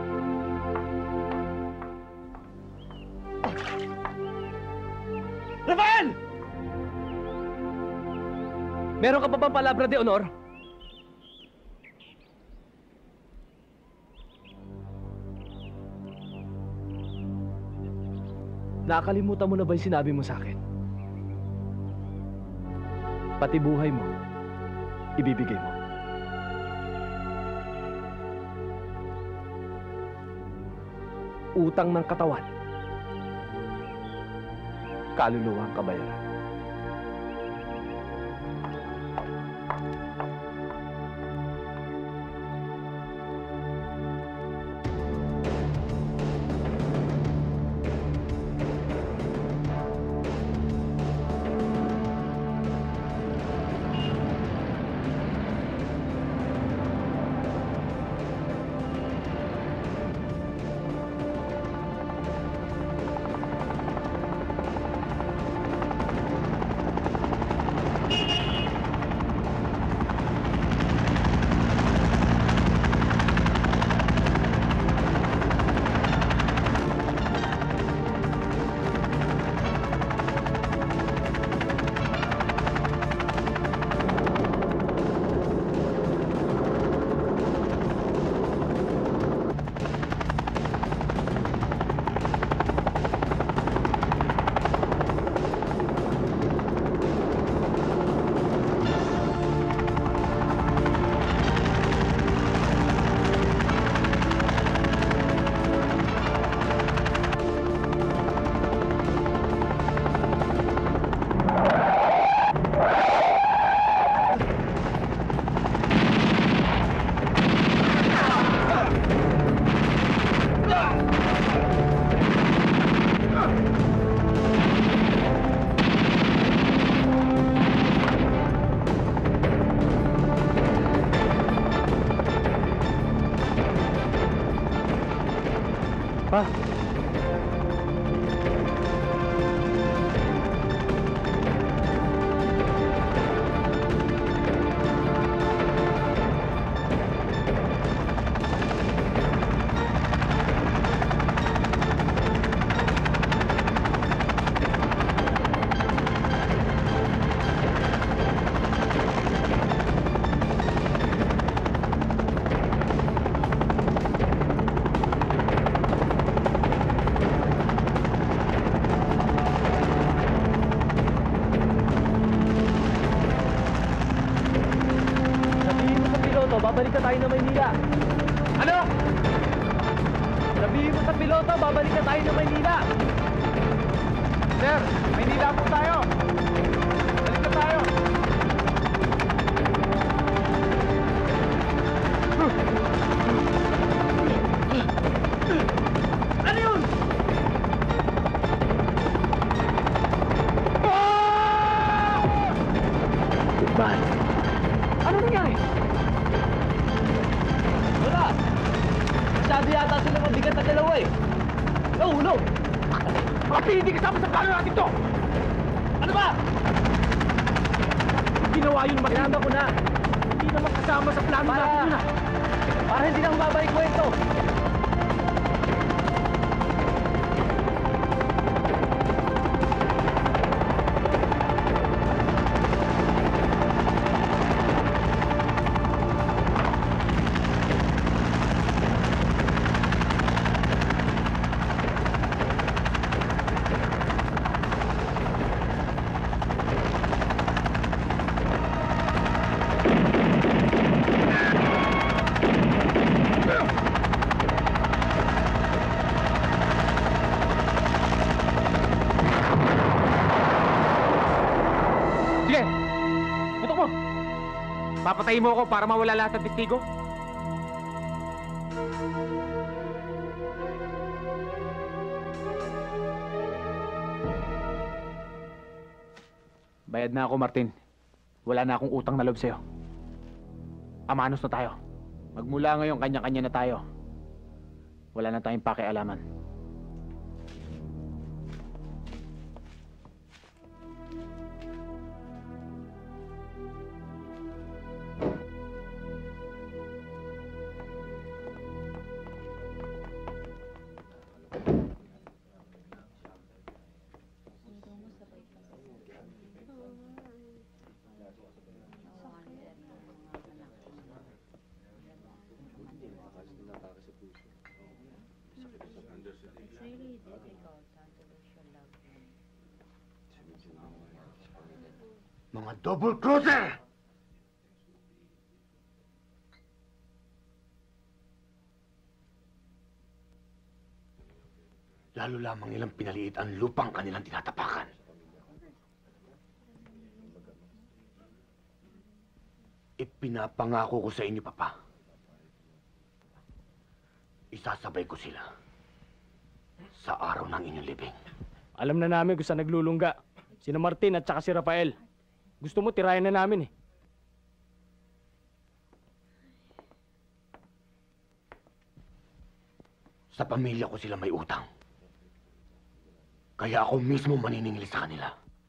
F: Rafael! Meron ka pa bang palabra de honor?
O: Nakakalimutan mo na ba yung sinabi mo sa akin? Pati buhay mo, ibibigay mo. Utang ng katawan, kaluluwang kabayaran. Pa! Babalik na tayo na Maynila. Ano? Sabihin mo sa piloto, babalik na tayo na Maynila.
C: Sir, Maynila po tayo. Balik na tayo. Ano yun?
O: Goodbye.
C: Ano nangyari?
F: Wala! Masyado yata sila mabigat na dalawa eh. Nahulog!
C: Pati hindi kasama sa plano natin to!
F: Ano ba?
C: Ginawa yun, Martin.
F: Sinama ko na.
C: Hindi naman kasama sa plano
F: Para,
C: natin yun ah.
F: para hindi na humabalik kwento.
C: Papatayin mo ako para mawala lahat ng testigo? Bayad na ako, Martin. Wala na akong utang na loob sa'yo. Amanos na tayo.
I: Magmula ngayon, kanya-kanya na tayo. Wala na tayong pakialaman.
E: Mga double crosser! Lalo lamang nilang pinaliit ang lupang kanilang tinatapakan. Ipinapangako ko sa inyo, Papa. Isasabay ko sila sa araw ng inyong libing.
I: Alam na namin kung saan naglulungga. Sina Martin at saka si Rafael. Gusto mo, tirayan na namin eh.
E: Sa pamilya ko sila may utang. Kaya ako mismo maniningil sa kanila.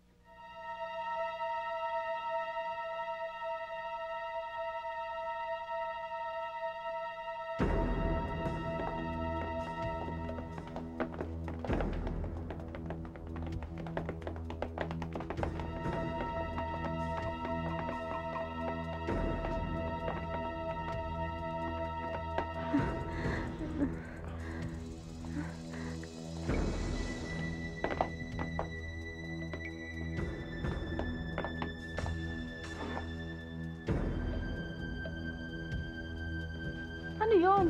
J: Ano yun?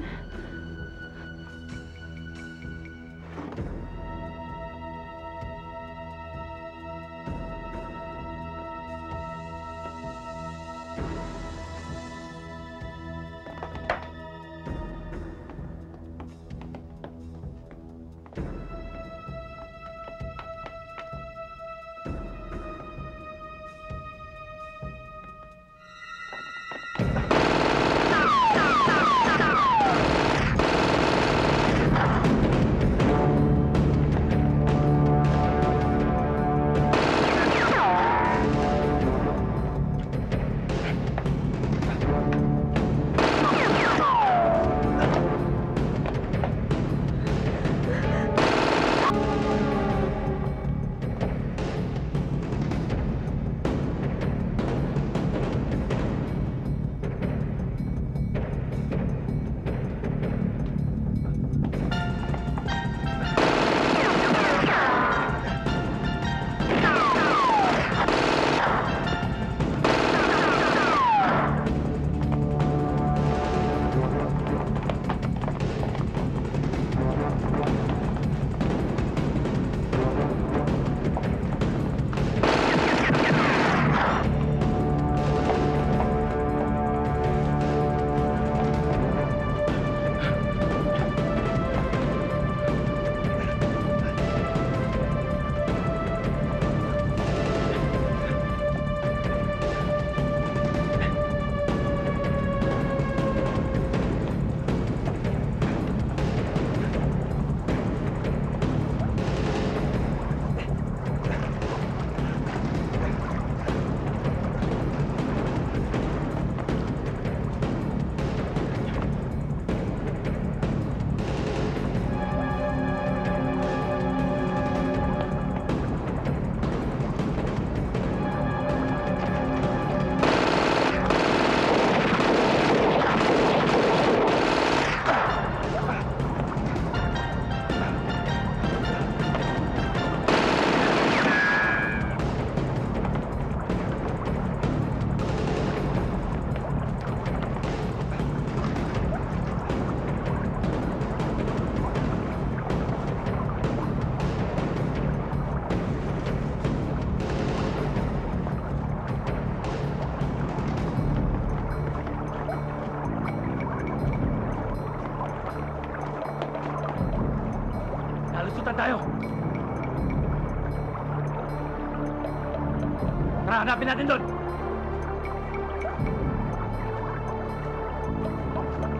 F: Nalusutan tayo! Tara, hanapin natin doon!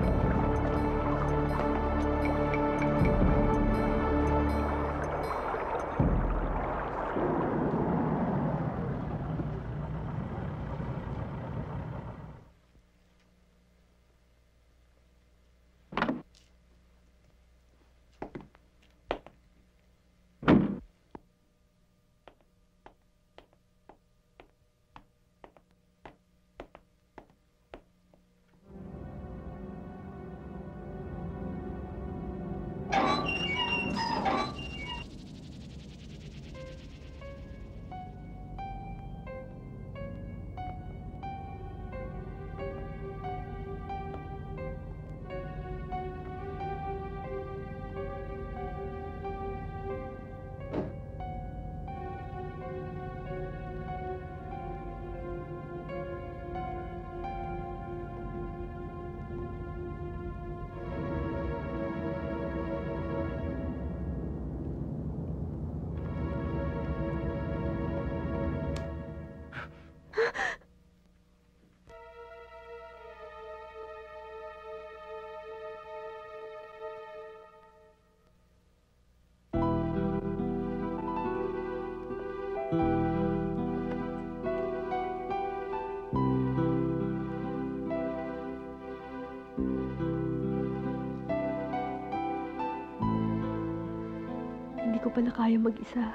G: ko pala kaya mag-isa.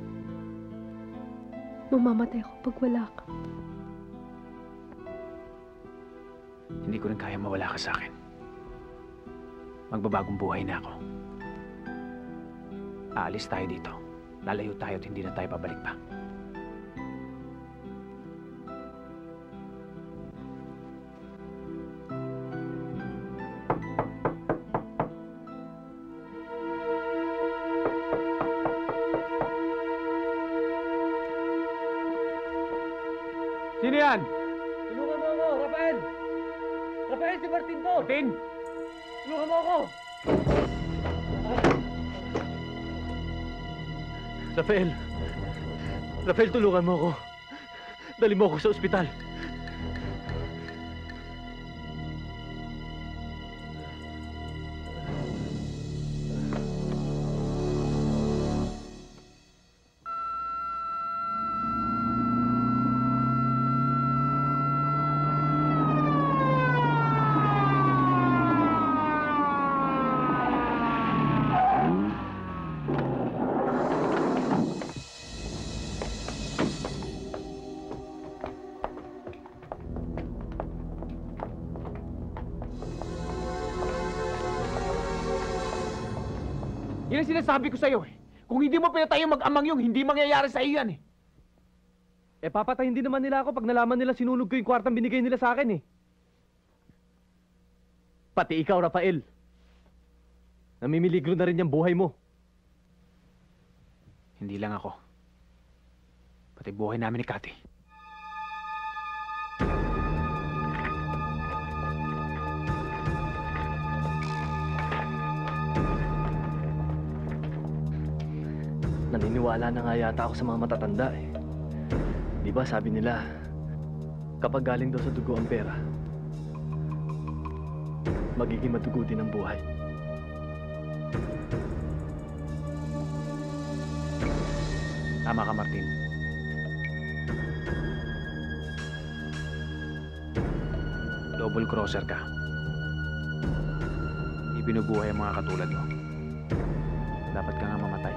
G: Mamamatay ako pag wala ka.
C: Hindi ko rin kaya mawala ka sa akin. Magbabagong buhay na ako. Aalis tayo dito. Lalayo tayo at hindi na tayo babalik pa.
F: Sino yan? Tulungan mo ako, Rafael! Rafael, si Martin to! Martin! Tulungan mo ako!
O: Rafael! Rafael, tulungan mo ako. Dali mo ako sa ospital.
C: Yan ang sinasabi ko sa'yo eh. Kung hindi mo pinatay yung mag-amang yung, hindi mangyayari sa iyo yan eh.
F: Eh, papatayin din naman nila ako pag nalaman nila sinunog ko yung kwartang binigay nila sa akin eh. Pati ikaw, Rafael. Namimiligro na rin yung buhay mo.
C: Hindi lang ako. Pati buhay namin ni Cathy.
O: Naniniwala na nga yata ako sa mga matatanda eh. Di ba sabi nila, kapag galing daw sa dugo ang pera, magiging madugo din ang buhay.
C: Tama ka, Martin. Double crosser ka. Hindi binubuhay ang mga katulad mo. Dapat ka nga mamatay.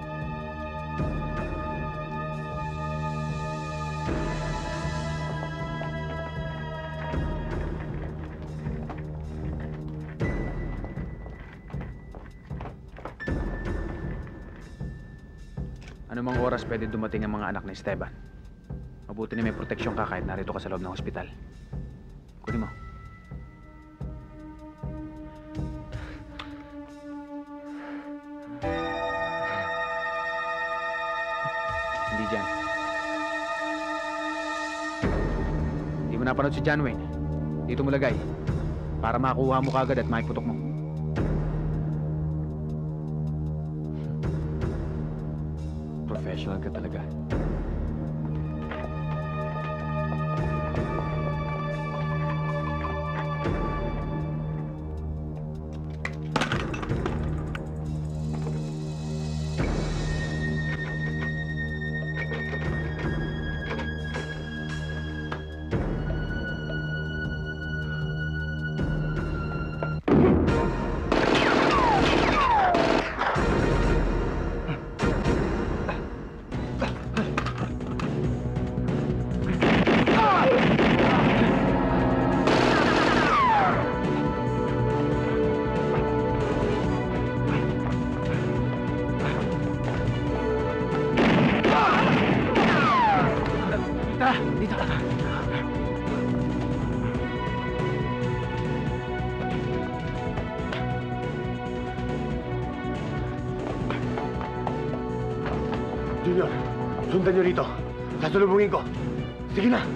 C: Anumang oras pwede dumating ang mga anak ni Esteban. Mabuti na may proteksyon ka kahit narito ka sa loob ng ospital. Kunin mo. Hindi dyan. Hindi mo napanood si John Wayne. Dito mo lagay. Para makuha mo kagad at maiputok mo.
O: Professional ka talaga.
E: Junior, sundan nyo rito. Sasalubungin ko. Sige na!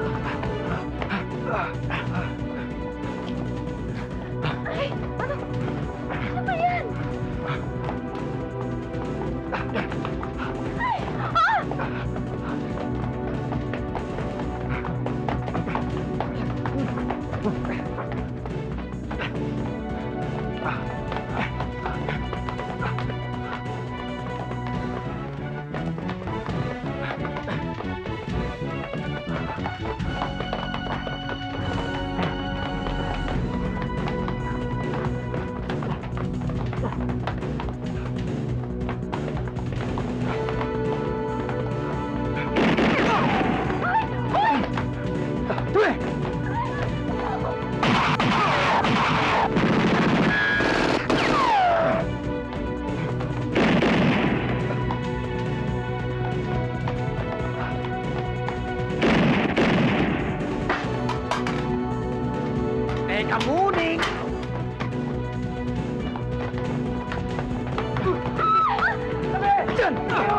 G: Ay, ano?
E: Manguning! Diyan!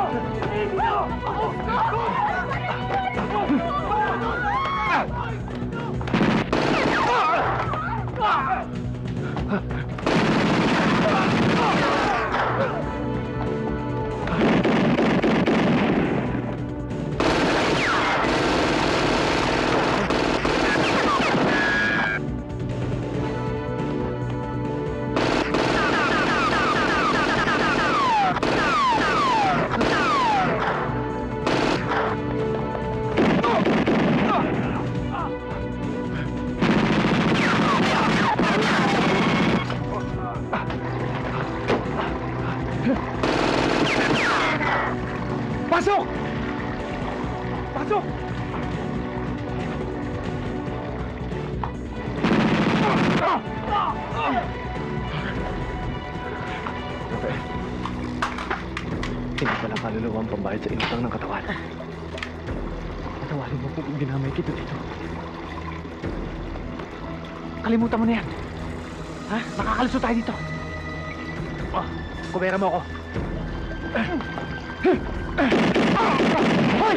E: Pasok! Pasok!
O: Hindi pala kaluluwa ang pambayad sa inutang ng katawan. Patawarin mo po kung ginamay kita dito. Kalimutan mo na yan. Ha? Makakalusot tayo dito. Oh, kubera mo ako. Hoy!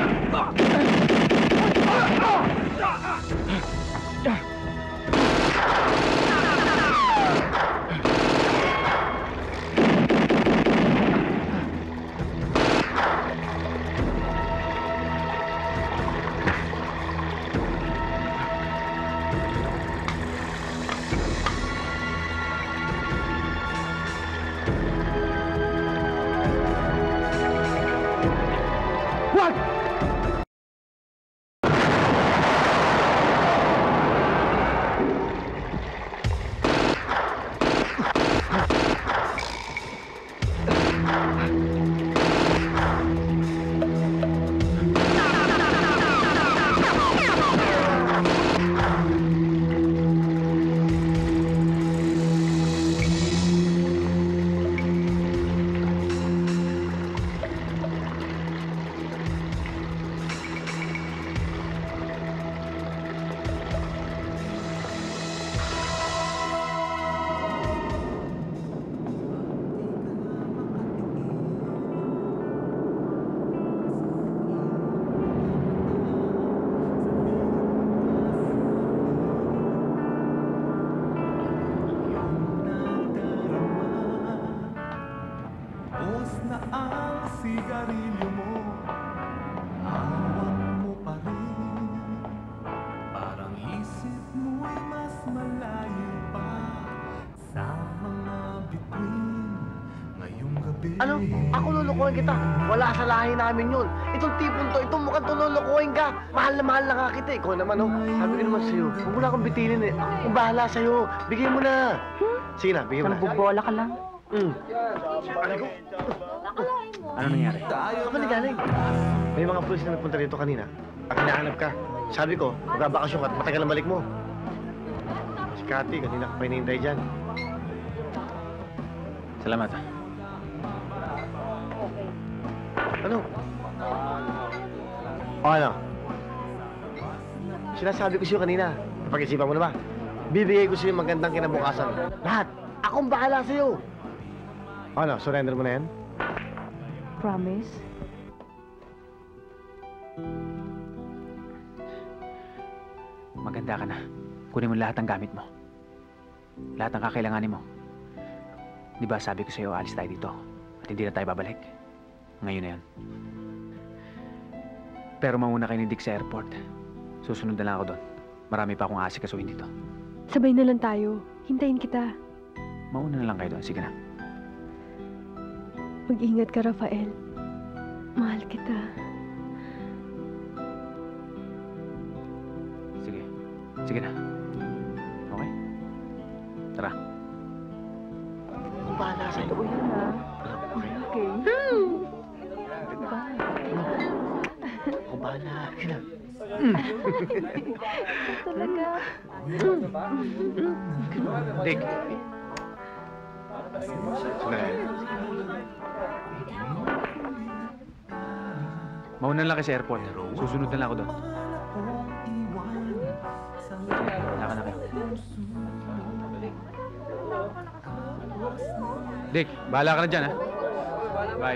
E: Ano? Ako lulukuhin kita. Wala sa lahi namin yun. Itong tipong to, itong mukhang to lulukuhin ka. Mahal na mahal na nga kita. Ikaw naman, oh. Sabi ko naman sa'yo, huwag mo na akong bitinin eh. Akong bahala sa'yo. Bigay mo na. Sige na, bigay mo na.
J: Nagbubola ka lang.
E: Mm. Ano ko?
I: Ano nangyari?
E: Saan ba nagaling? May mga pulis na nagpunta rito kanina. At hinahanap ka. Sabi ko, magbabakasyon ka at matagal ang balik mo. Si Cathy, kanina ka pa hinihintay dyan.
I: Salamat.
E: Ano? O ano? Sinasabi ko sa'yo kanina. Napag-isipan mo na ba? Bibigay ko sa'yo magandang kinabukasan. Lahat. Akong bahala sa'yo. O ano? Surrender mo na yan?
J: Promise?
C: Maganda ka na. Kunin mo lahat ng gamit mo. Lahat ng kakailanganin mo. Di ba sabi ko sa'yo, alis tayo dito. At hindi na tayo babalik. Ngayon na yan. Pero mauna kayo ni Dick sa airport. Susunod na lang ako doon. Marami pa akong aasikasuhin dito.
G: Sabay na lang tayo. Hintayin kita.
C: Mauna na lang kayo doon. Sige na.
G: Mag-ingat ka, Rafael. Mahal kita.
C: Sige. Sige na. Okay? Tara.
E: Akong bahala sa'yo.
J: Totoo yan, ha? Okay.
E: Akong bahala. Sige na.
J: Talaga.
C: Dick. Mauna lang kayo sa airport. Susunod na lang ako doon. Sige, naka na kayo. Dick, bahala ka na dyan, ha? Bye.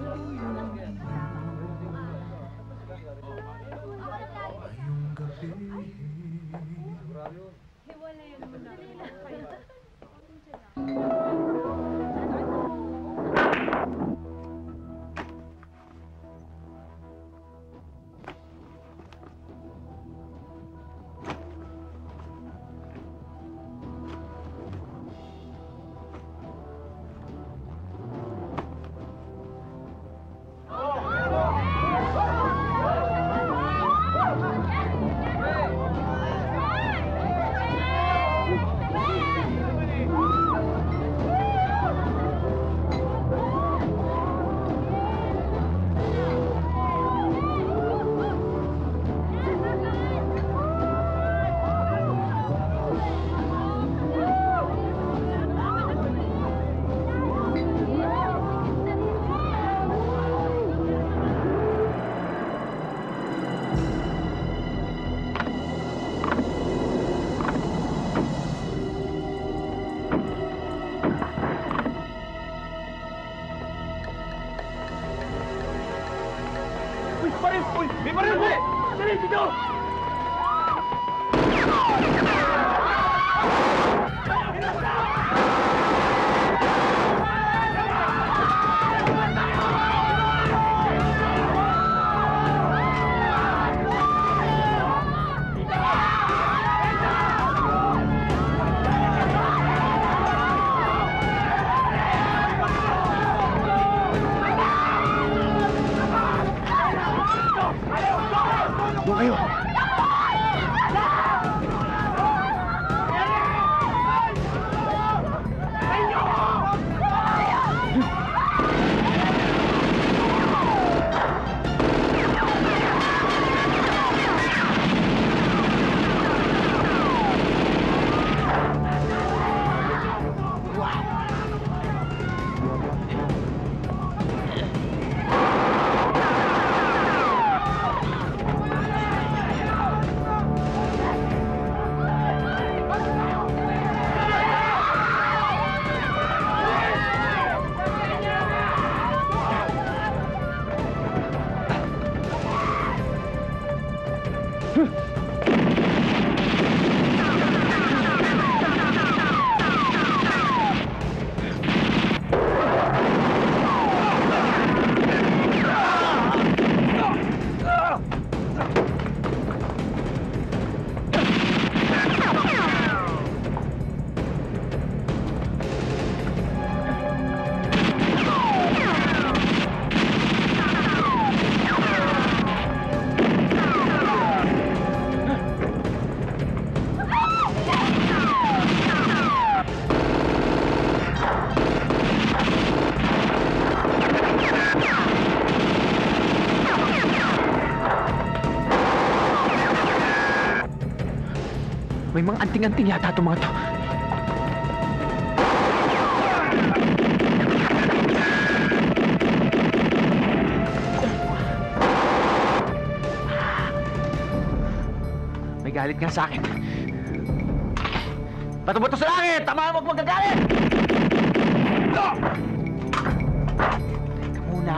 E: Doon kayo!
O: May mga anting-anting yata itong mga to.
C: May galit nga sa akin. Bato-bato sa langit! Tama, huwag magagalit! Teka muna.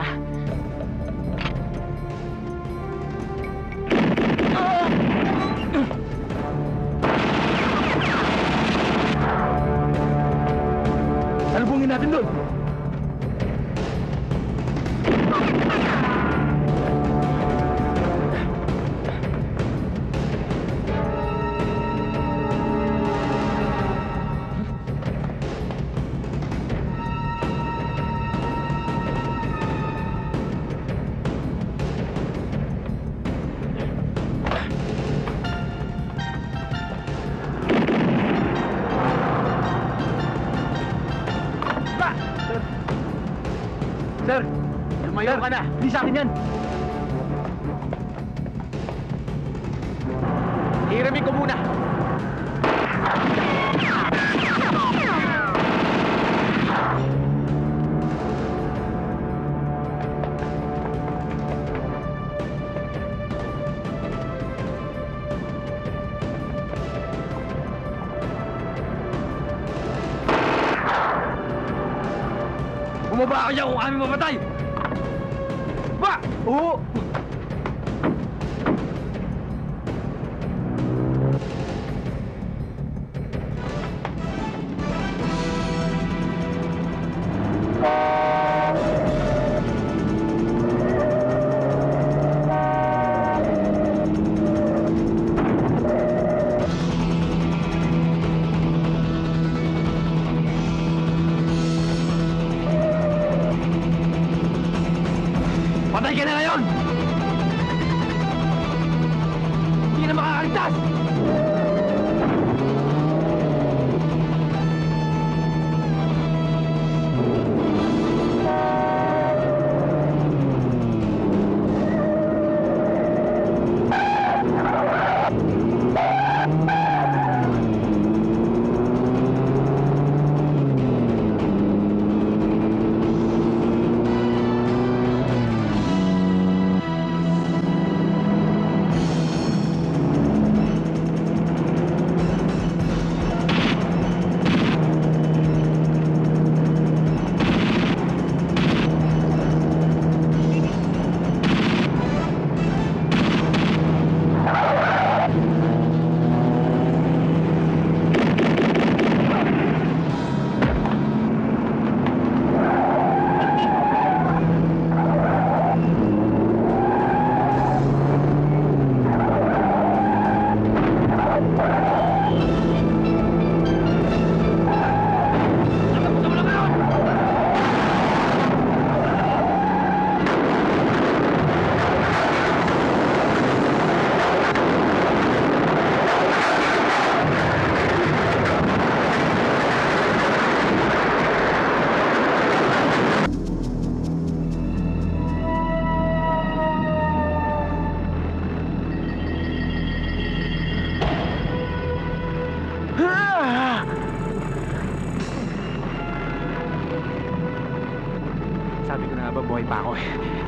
O: Salubungin natin doon!
C: Sir! Lumayo ka na!
O: Hindi sa akin yan!
C: Hiramin ko muna!
O: Bumaba ka dyan kung kami mamatay! Ba! Oo! Patay ka na ngayon! Hindi na makakaligtas!
C: Sabi ko na ba, buhay pa ako eh.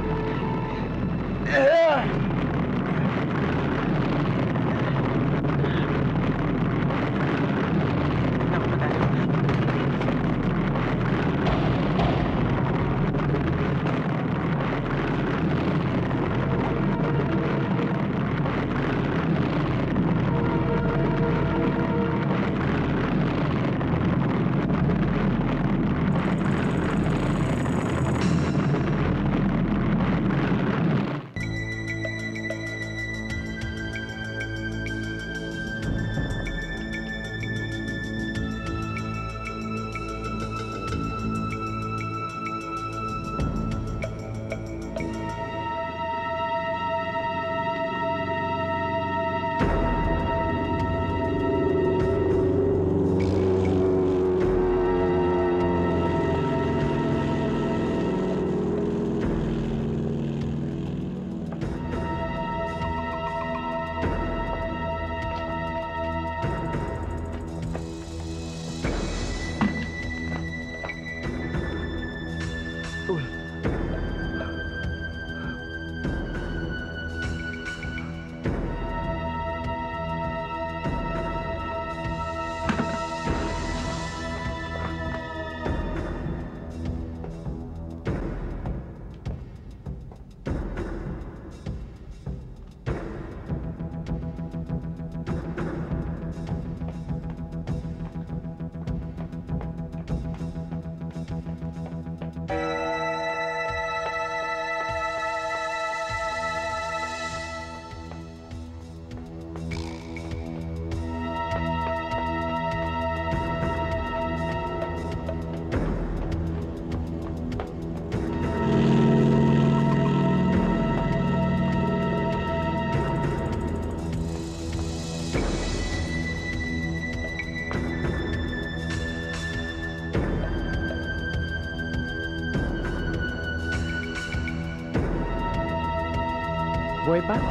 C: Buhay pa?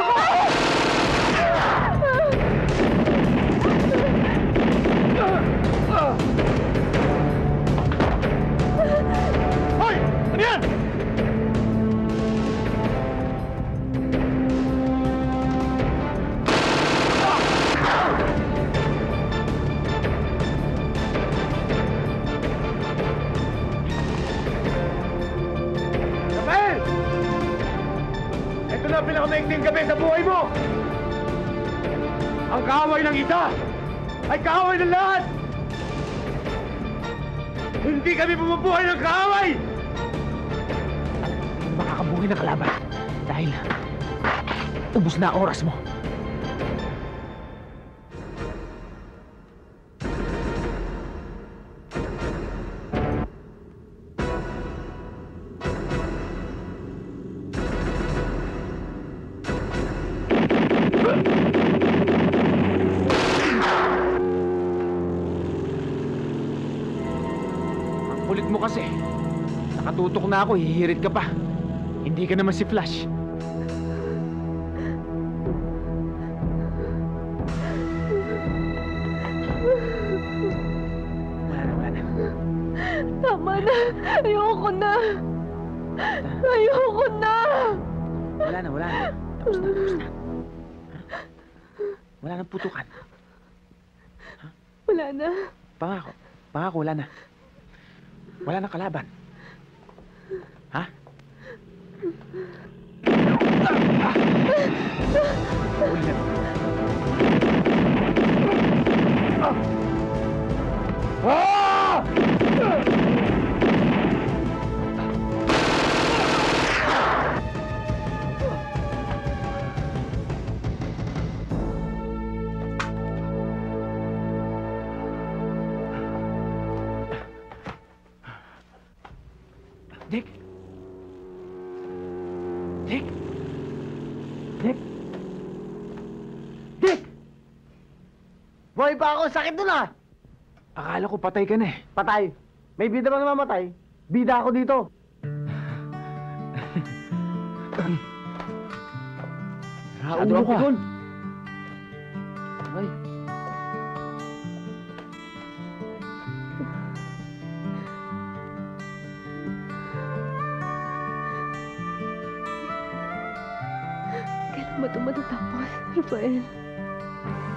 E: Suko!
F: Hoy! Ano yan?
E: Rafael! Ito na ang pinakamaigting gabi sa buhay mo! Ang kaaway ng isa ay kaaway ng lahat! Hindi kami bumubuhay ng kaaway!
O: Makakabuhay na kalaban. Dahil ubos na ang oras mo.
C: Kulit mo kasi. Nakatutok na ako, hihirit ka pa. Hindi ka naman si Flash. Wala na, wala na.
G: Tama na. Ayoko na. Ayoko na.
C: Wala na, wala na. Tapos na, tapos na. Ha? Wala nang putukan.
G: Wala na.
C: Pangako. Pangako, wala na. Wala na kalaban. Ha? Uli na.
E: Ah!
C: Dick? Dick?
E: Dick? Dick! Buhay pa ako! Sakit dun ah!
C: Akala ko patay ka na eh.
E: Patay. May bida bang namamatay? Bida ako dito.
C: Raulo ka.
E: Ay.
G: Kailan ba ito matatapos, Rafael?